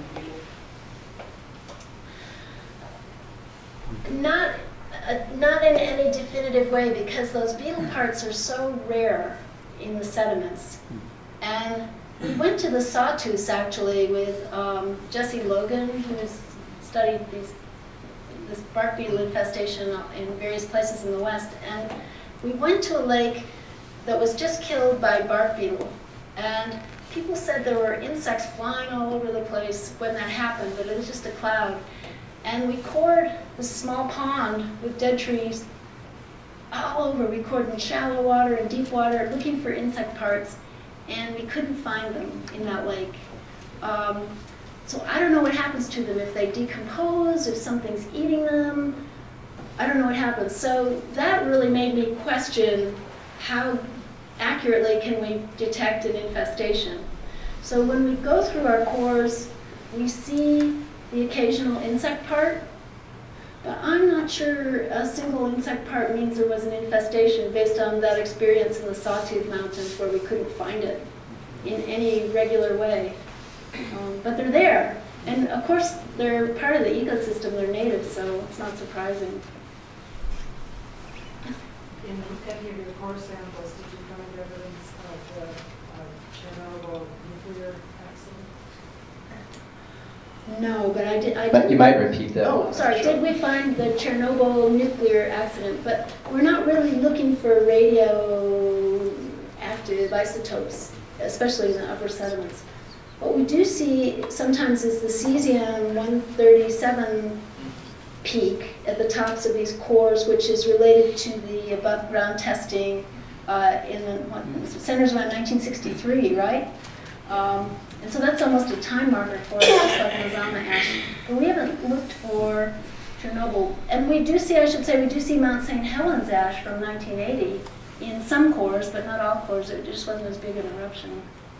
beetle? Not in any definitive way, because those beetle parts are so rare in the sediments. And we went to the sawtooths actually with Jesse Logan, who's studied this bark beetle infestation in various places in the West. And we went to a lake that was just killed by bark beetle. And people said there were insects flying all over the place when that happened, but it was just a cloud. And we cored this small pond with dead trees all over. We cored in shallow water and deep water looking for insect parts, and we couldn't find them in that lake. So I don't know what happens to them, if they decompose, if something's eating them. I don't know what happens. So that really made me question how accurately can we detect an infestation. So when we go through our cores, we see the occasional insect part, but I'm not sure a single insect part means there was an infestation based on that experience in the Sawtooth Mountains where we couldn't find it in any regular way. But they're there. And of course, they're part of the ecosystem, they're native, so it's not surprising. In any of your core samples, did you find evidence of the Chernobyl nuclear accident? No, but I did. But you might repeat that. Oh, sorry. Did we find the Chernobyl nuclear accident? But we're not really looking for radioactive isotopes, especially in the upper sediments. What we do see sometimes is the cesium-137 peak at the tops of these cores, which is related to the above ground testing in the centers around 1963, right? And so that's almost a time marker for us, just like Mazama ash. But we haven't looked for Chernobyl. And we do see, I should say, we do see Mount St. Helens ash from 1980 in some cores, but not all cores. It just wasn't as big an eruption.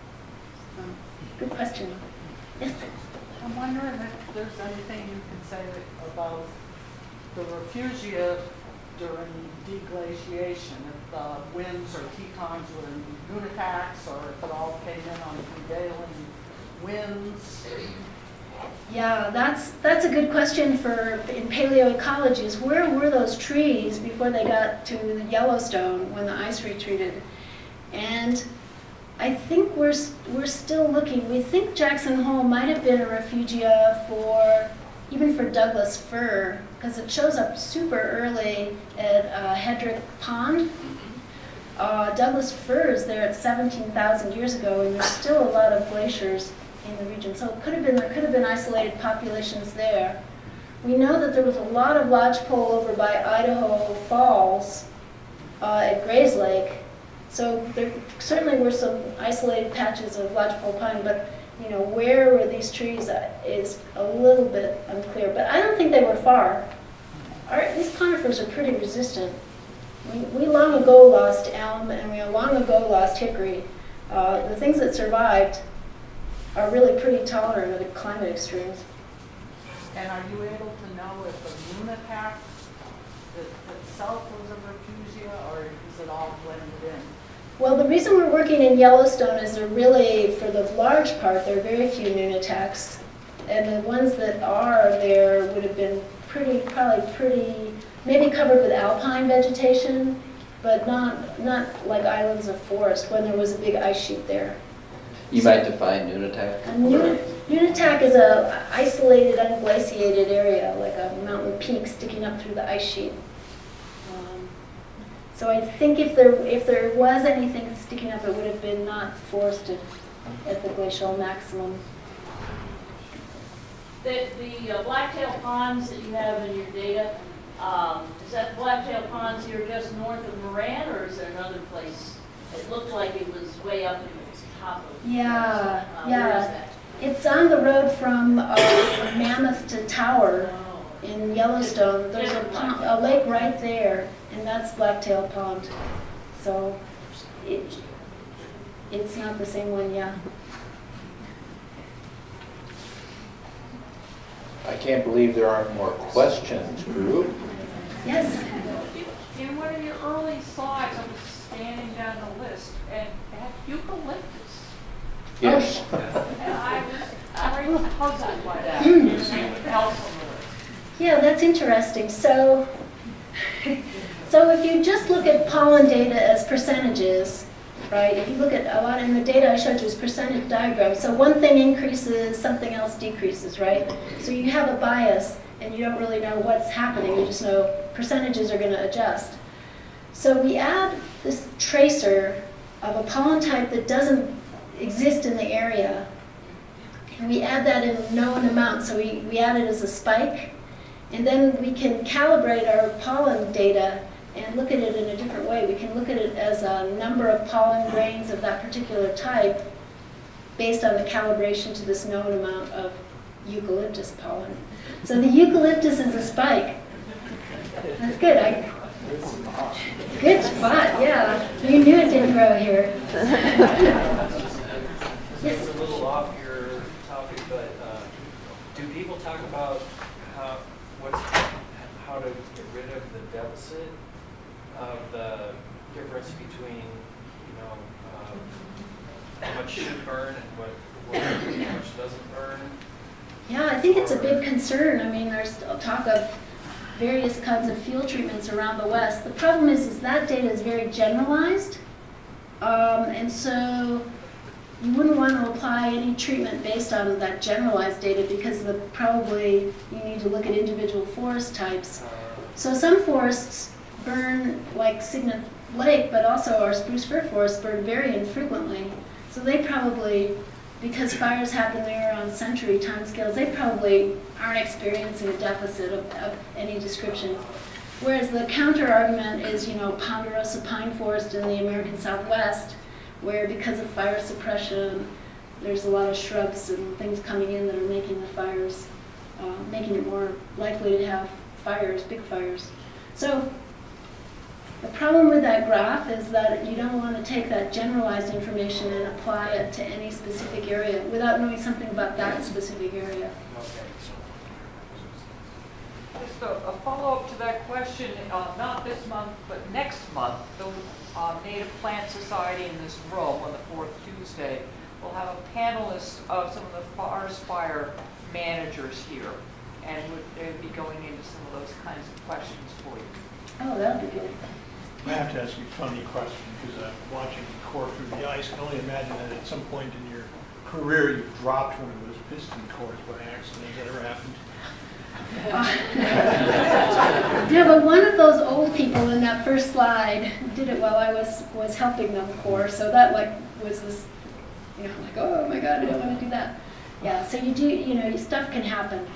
Good question. Yes? I'm wondering if there's anything you can say about the refugia during deglaciation, if the winds or tectons were unitax, or if it all came in on prevailing winds. Yeah, that's a good question in paleoecology, is where were those trees before they got to the Yellowstone when the ice retreated? And I think we're still looking. We think Jackson Hole might have been a refugia even for Douglas fir, because it shows up super early at Hedrick Pond. Douglas fir is there at 17,000 years ago, and there's still a lot of glaciers in the region. So there could have been isolated populations there. We know that there was a lot of lodgepole over by Idaho Falls at Grays Lake. So there certainly were some isolated patches of lodgepole pine, but where were these trees is a little bit unclear. But I don't think they were far. These conifers are pretty resistant. We long ago lost elm, and we long ago lost hickory. The things that survived are really pretty tolerant of the climate extremes. And are you able to know if the Nunatac itself was a refugia, or is it all blended in? Well, the reason we're working in Yellowstone is there really, for the large part, there are very few Nunatacs. And the ones that are there would have been maybe covered with alpine vegetation, but not like islands of forest when there was a big ice sheet there. You might define Nunatac? Nunatac is an isolated, unglaciated area, like a mountain peak sticking up through the ice sheet. So I think if there was anything sticking up, it would have been not forested at the glacial maximum. The blacktail ponds that you have in your data, is that blacktail ponds here just north of Moran, or is there another place? It looked like it was way up in the top of Yeah. Where is that? It's on the road from Mammoth to Tower in Yellowstone. There's a lake right there, and that's Blacktail Pond. So it's not the same one, yeah. I can't believe there aren't more questions, group. Yes? In one of your early slides, I was scanning down the list, and had eucalyptus. Yes. And I was very puzzled by that. Yeah, that's interesting. So if you just look at pollen data as percentages, right? If you look at a lot in the data I showed you is percentage diagrams. So one thing increases, something else decreases, right? So you have a bias and you don't really know what's happening. You just know percentages are going to adjust. So we add this tracer of a pollen type that doesn't exist in the area. And we add that in known amounts. So we add it as a spike. And then we can calibrate our pollen data and look at it in a different way. We can look at it as a number of pollen grains of that particular type based on the calibration to this known amount of eucalyptus pollen. So the eucalyptus is a spike. That's good. Good spot, yeah. You knew it didn't grow here. Yes? It's a little off your topic, but do people talk about how to get rid of the deficit of the difference between, how much should burn and what much doesn't burn? Yeah, I think it's a big concern. I mean, there's talk of various kinds of fuel treatments around the West. The problem is that data is very generalized, and so you wouldn't want to apply any treatment based on that generalized data because probably you need to look at individual forest types. So some forests burn, like Cygnet Lake, but also our spruce fir forests burn very infrequently. So they probably, because fires happen there on century timescales, they probably aren't experiencing a deficit of any description. Whereas the counter argument is, ponderosa pine forest in the American Southwest, where because of fire suppression, there's a lot of shrubs and things coming in that are making the fires, making it more likely to have fires, big fires. So the problem with that graph is that you don't want to take that generalized information and apply it to any specific area without knowing something about that specific area. Just a follow-up to that question, not this month, but next month, the Native Plant Society in this room on the fourth Tuesday will have a panelist of some of the forest fire managers here, and they would be going into some of those kinds of questions for you. Oh, that would be good. I have to ask you a funny question because I'm watching you core through the ice. I can only imagine that at some point in your career you dropped one of those piston cores by accident. Has that ever happened? Yeah, but one of those old people in that first slide did it while I was helping them core, so that was this, oh my God, I don't want to do that. Yeah, so you do, stuff can happen.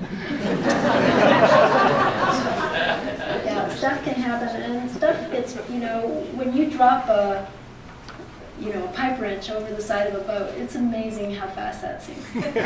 Yeah, stuff can happen, and stuff gets, when you drop a pipe wrench over the side of a boat, it's amazing how fast that sinks.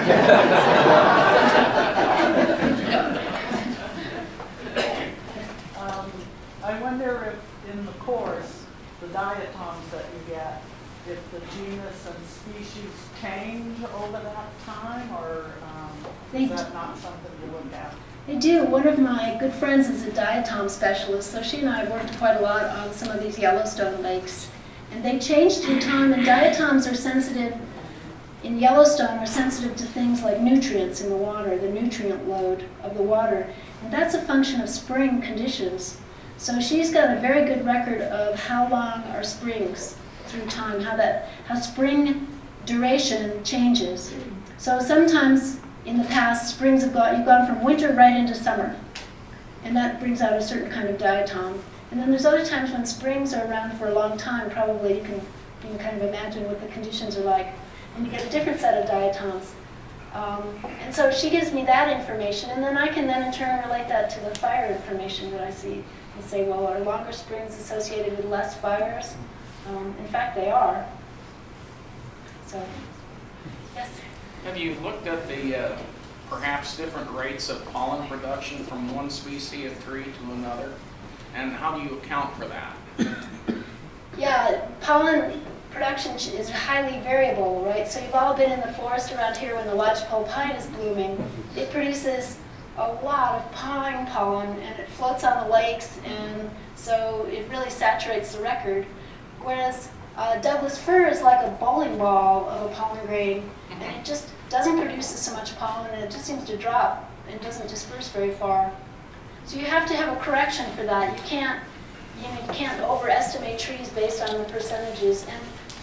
I wonder if in the course, the diatoms that you get, if the genus and species change over that time, or is that not something you look at? They do. One of my good friends is a diatom specialist, so she and I worked quite a lot on some of these Yellowstone lakes. And they change through time, and diatoms are sensitive, in Yellowstone, are sensitive to things like nutrients in the water, the nutrient load of the water. And that's a function of spring conditions. So she's got a very good record of how long are springs through time, how spring duration changes. So sometimes in the past, springs you've gone from winter right into summer. And that brings out a certain kind of diatom. And then there's other times when springs are around for a long time. Probably you can kind of imagine what the conditions are like. And you get a different set of diatoms. And so she gives me that information, and then I can in turn relate that to the fire information that I see. And say, well, are longer springs associated with less fires? In fact, they are. So, yes? Have you looked at the perhaps different rates of pollen production from one species of tree to another? And how do you account for that? Yeah, pollen production is highly variable, right? So you've all been in the forest around here when the lodgepole pine is blooming. It produces a lot of pine pollen, and it floats on the lakes, and so it really saturates the record. Whereas Douglas fir is like a bowling ball of a pollen grain, and it just doesn't produce so much pollen, and it just seems to drop and doesn't disperse very far. So you have to have a correction for that. You can't overestimate trees based on the percentages. And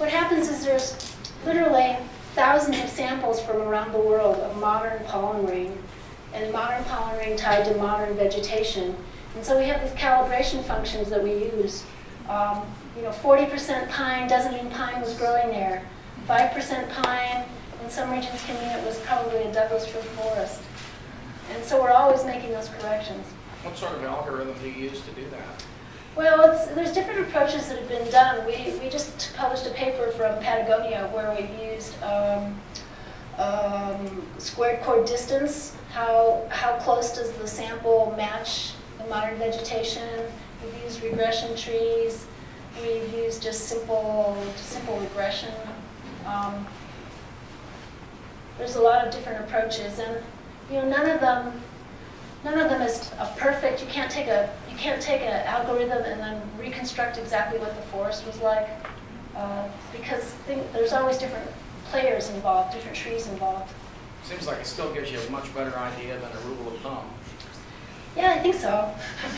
what happens is there's literally thousands of samples from around the world of modern pollen rain, and modern pollen rain tied to modern vegetation. And so we have these calibration functions that we use. 40% pine doesn't mean pine was growing there. 5% pine in some regions can mean it was probably a Douglas fir forest. And so we're always making those corrections. What sort of algorithm do you use to do that? Well, there's different approaches that have been done. We just published a paper from Patagonia where we used squared core distance. How close does the sample match the modern vegetation? We've used regression trees. We've used just simple regression. There's a lot of different approaches, and none of them is a perfect. You can't take an algorithm and then reconstruct exactly what the forest was like, because there's always different players involved, different trees involved. Seems like it still gives you a much better idea than a rule of thumb. Yeah, I think so.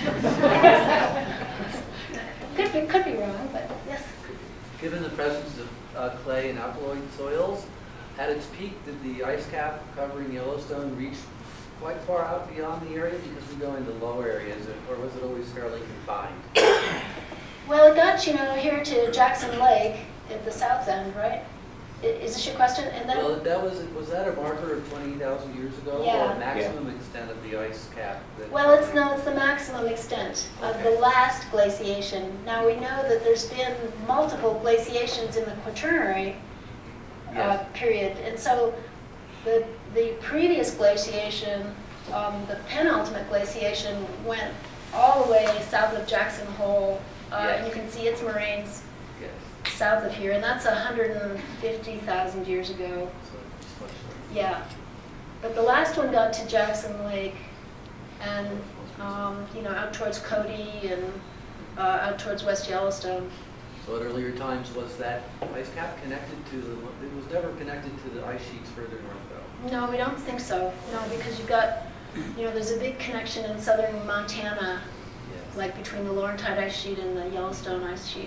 Could be wrong, but yes. Given the presence of clay and alkaloid soils, at its peak, did the ice cap covering Yellowstone reach quite far out beyond the area because we go into low areas, or was it always fairly confined? Well, it got here to Jackson Lake at the south end, right? Is this your question? And then was that a marker of 20,000 years ago, yeah. or maximum extent of the ice cap? Well, it's the maximum extent of the last glaciation. Now we know that there's been multiple glaciations in the Quaternary period, and so the previous glaciation, the penultimate glaciation, went all the way south of Jackson Hole, and you can see its moraines south of here, and that's 150,000 years ago. Yeah, but the last one got to Jackson Lake, and out towards Cody and out towards West Yellowstone. So at earlier times, was that ice cap connected to it was never connected to the ice sheets further north, though? No, we don't think so. No, because you've got, there's a big connection in southern Montana, like between the Laurentide ice sheet and the Yellowstone ice sheet.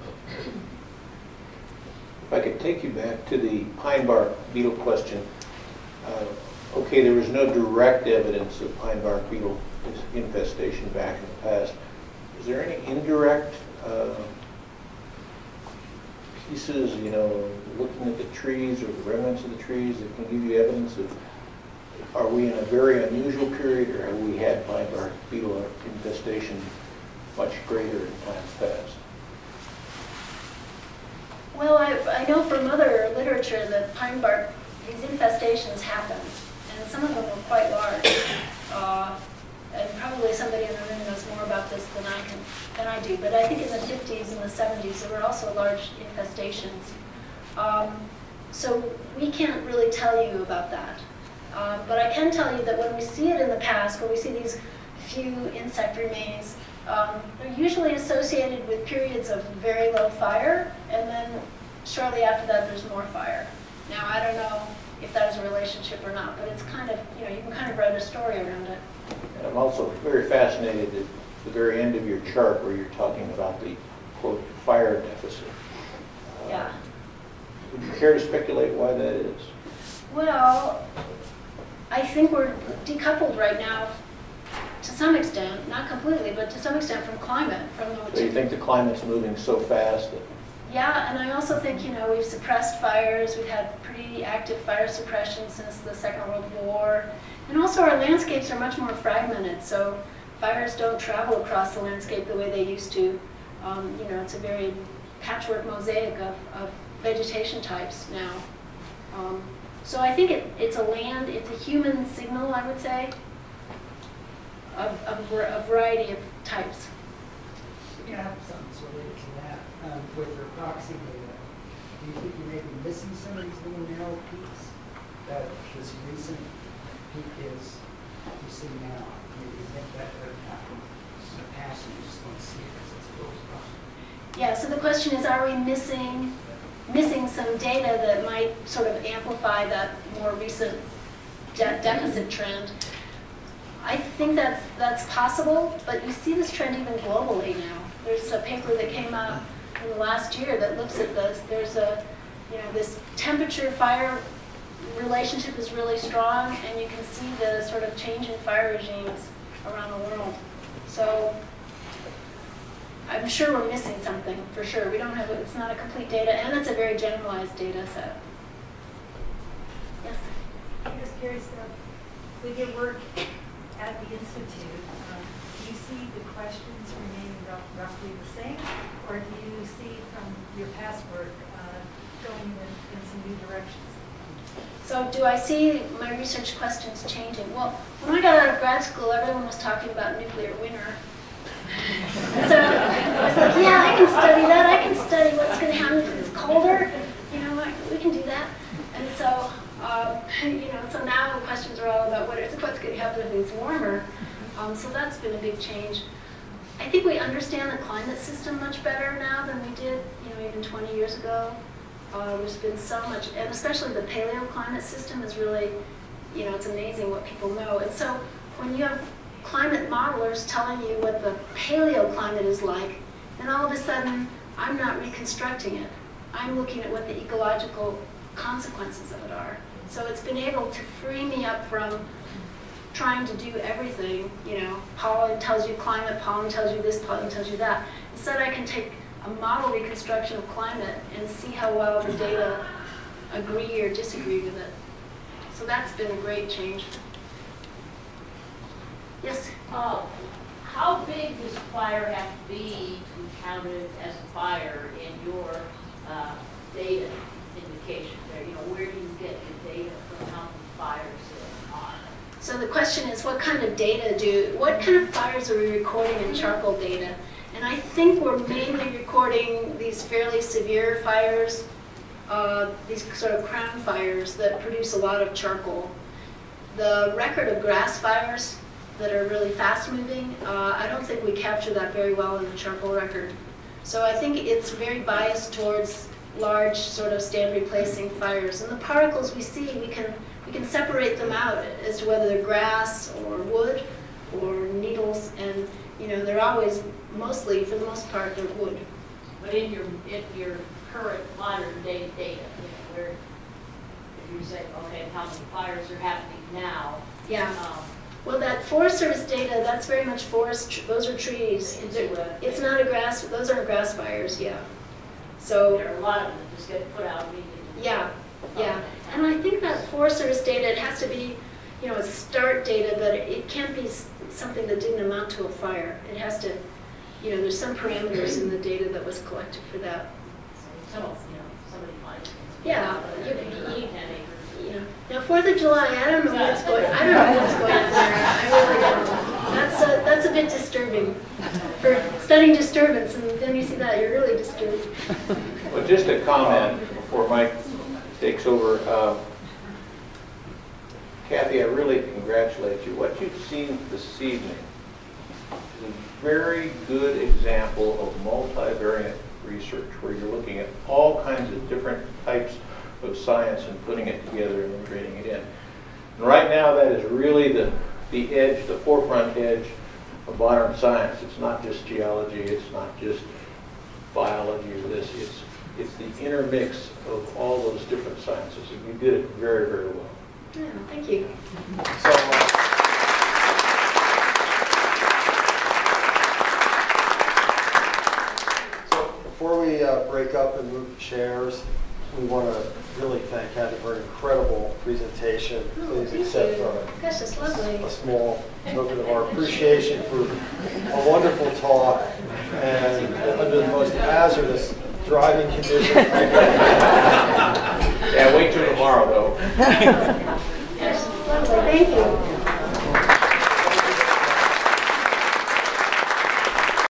If I could take you back to the pine bark beetle question. Okay, there was no direct evidence of pine bark beetle infestation back in the past. Is there any indirect pieces, looking at the trees or the remnants of the trees that can give you evidence of, are we in a very unusual period, or have we had pine bark beetle infestation much greater in times past? Well, I know from other literature that pine bark, these infestations happen, and some of them are quite large. And probably somebody in the room knows more about this than I do. But I think in the 50s and the 70s there were also large infestations. So we can't really tell you about that. But I can tell you that when we see it in the past, when we see these few insect remains, they're usually associated with periods of very low fire, and then shortly after that there's more fire. Now I don't know if there's a relationship or not, but it's kind of, you can kind of write a story around it. And I'm also very fascinated at the very end of your chart where you're talking about the, quote, fire deficit. Yeah. Would you care to speculate why that is? Well, I think we're decoupled right now to some extent, not completely, but to some extent from climate. So you think the climate's moving so fast that... Yeah, and I also think, we've suppressed fires. We've had pretty active fire suppression since the Second World War. And also our landscapes are much more fragmented, so fires don't travel across the landscape the way they used to. It's a very patchwork mosaic of vegetation types now. So I think it's a human signal, I would say, of a variety of types. Yeah, something related to that. With your proxy data, do you think you may be missing some of these little narrow peaks that this recent peak is you see now? Do you think that could happen in the past and you just don't see it because it's close by? Yeah, so the question is, are we missing some data that might sort of amplify that more recent deficit trend? I think that's possible, but you see this trend even globally now. There's a paper that came out from the last year that looks at this. There's a, this temperature-fire relationship is really strong, and you can see the sort of change in fire regimes around the world. So I'm sure we're missing something, for sure. We don't have, it's not a complete data, and it's a very generalized data set. Yes? I'm just curious, with your work at the Institute, do you see the questions remaining roughly the same, or do you see from your past work going in some new directions? So do I see my research questions changing? Well, when I got out of grad school, everyone was talking about nuclear winter. So I was like, yeah, I can study that. I can study what's going to happen if it's colder. We can do that. And so, so now the questions are all about what's going to happen if it's warmer. So that's been a big change. I think we understand the climate system much better now than we did, even 20 years ago. There's been so much, and especially the paleoclimate system is really, it's amazing what people know. And so when you have climate modelers telling you what the paleoclimate is like, then all of a sudden, I'm not reconstructing it. I'm looking at what the ecological consequences of it are. So it's been able to free me up from trying to do everything. Pollen tells you climate, pollen tells you this, pollen tells you that. Instead, I can take a model reconstruction of climate and see how well the data agree or disagree with it. So that's been a great change. Yes? How big does fire have to be to be counted as a fire in your data indication there? Where do you get your data from how many fires there are? So the question is, what kind of what kind of fires are we recording in charcoal data? And I think we're mainly recording these fairly severe fires, these sort of crown fires that produce a lot of charcoal. The record of grass fires that are really fast moving, I don't think we capture that very well in the charcoal record. So I think it's very biased towards large sort of stand replacing fires. And the particles we see, we can separate them out as to whether they're grass or wood or needles, and they're always mostly, for the most part, they're wood. But in your current modern day data, where if you say, okay, how many fires are happening now? Yeah. Well, that Forest Service data, that's very much forest. Those are trees. It's not a grass. Those aren't grass fires. Yeah. So there are a lot of them that just get put out immediately. Yeah. Yeah. And I think that Forest Service data, it has to be, a start data, but it can't be something that didn't amount to a fire. It has to, there's some parameters in the data that was collected for that. So, somebody finds it. Yeah. You can eat 10 acres. Now 4th of July, I don't know what's going on there. I really don't. That's a bit disturbing. For studying disturbance, and then you see that, you're really disturbed. Well, just a comment before Mike takes over. Cathy, I really congratulate you. What you've seen this evening is a very good example of multivariate research where you're looking at all kinds of different types of science and putting it together and integrating it in. And right now that is really the edge, the forefront edge of modern science. It's not just geology, it's not just biology or this, it's the intermix of all those different sciences, and you did it very, very well. Yeah, thank you. So before we break up and move to chairs, we want to really thank Cathy for an incredible presentation. Please accept Gosh, that's lovely. a small token of our appreciation for a wonderful talk and under the most hazardous driving conditions. Yeah, wait till tomorrow though. Gosh, that's lovely. Thank you.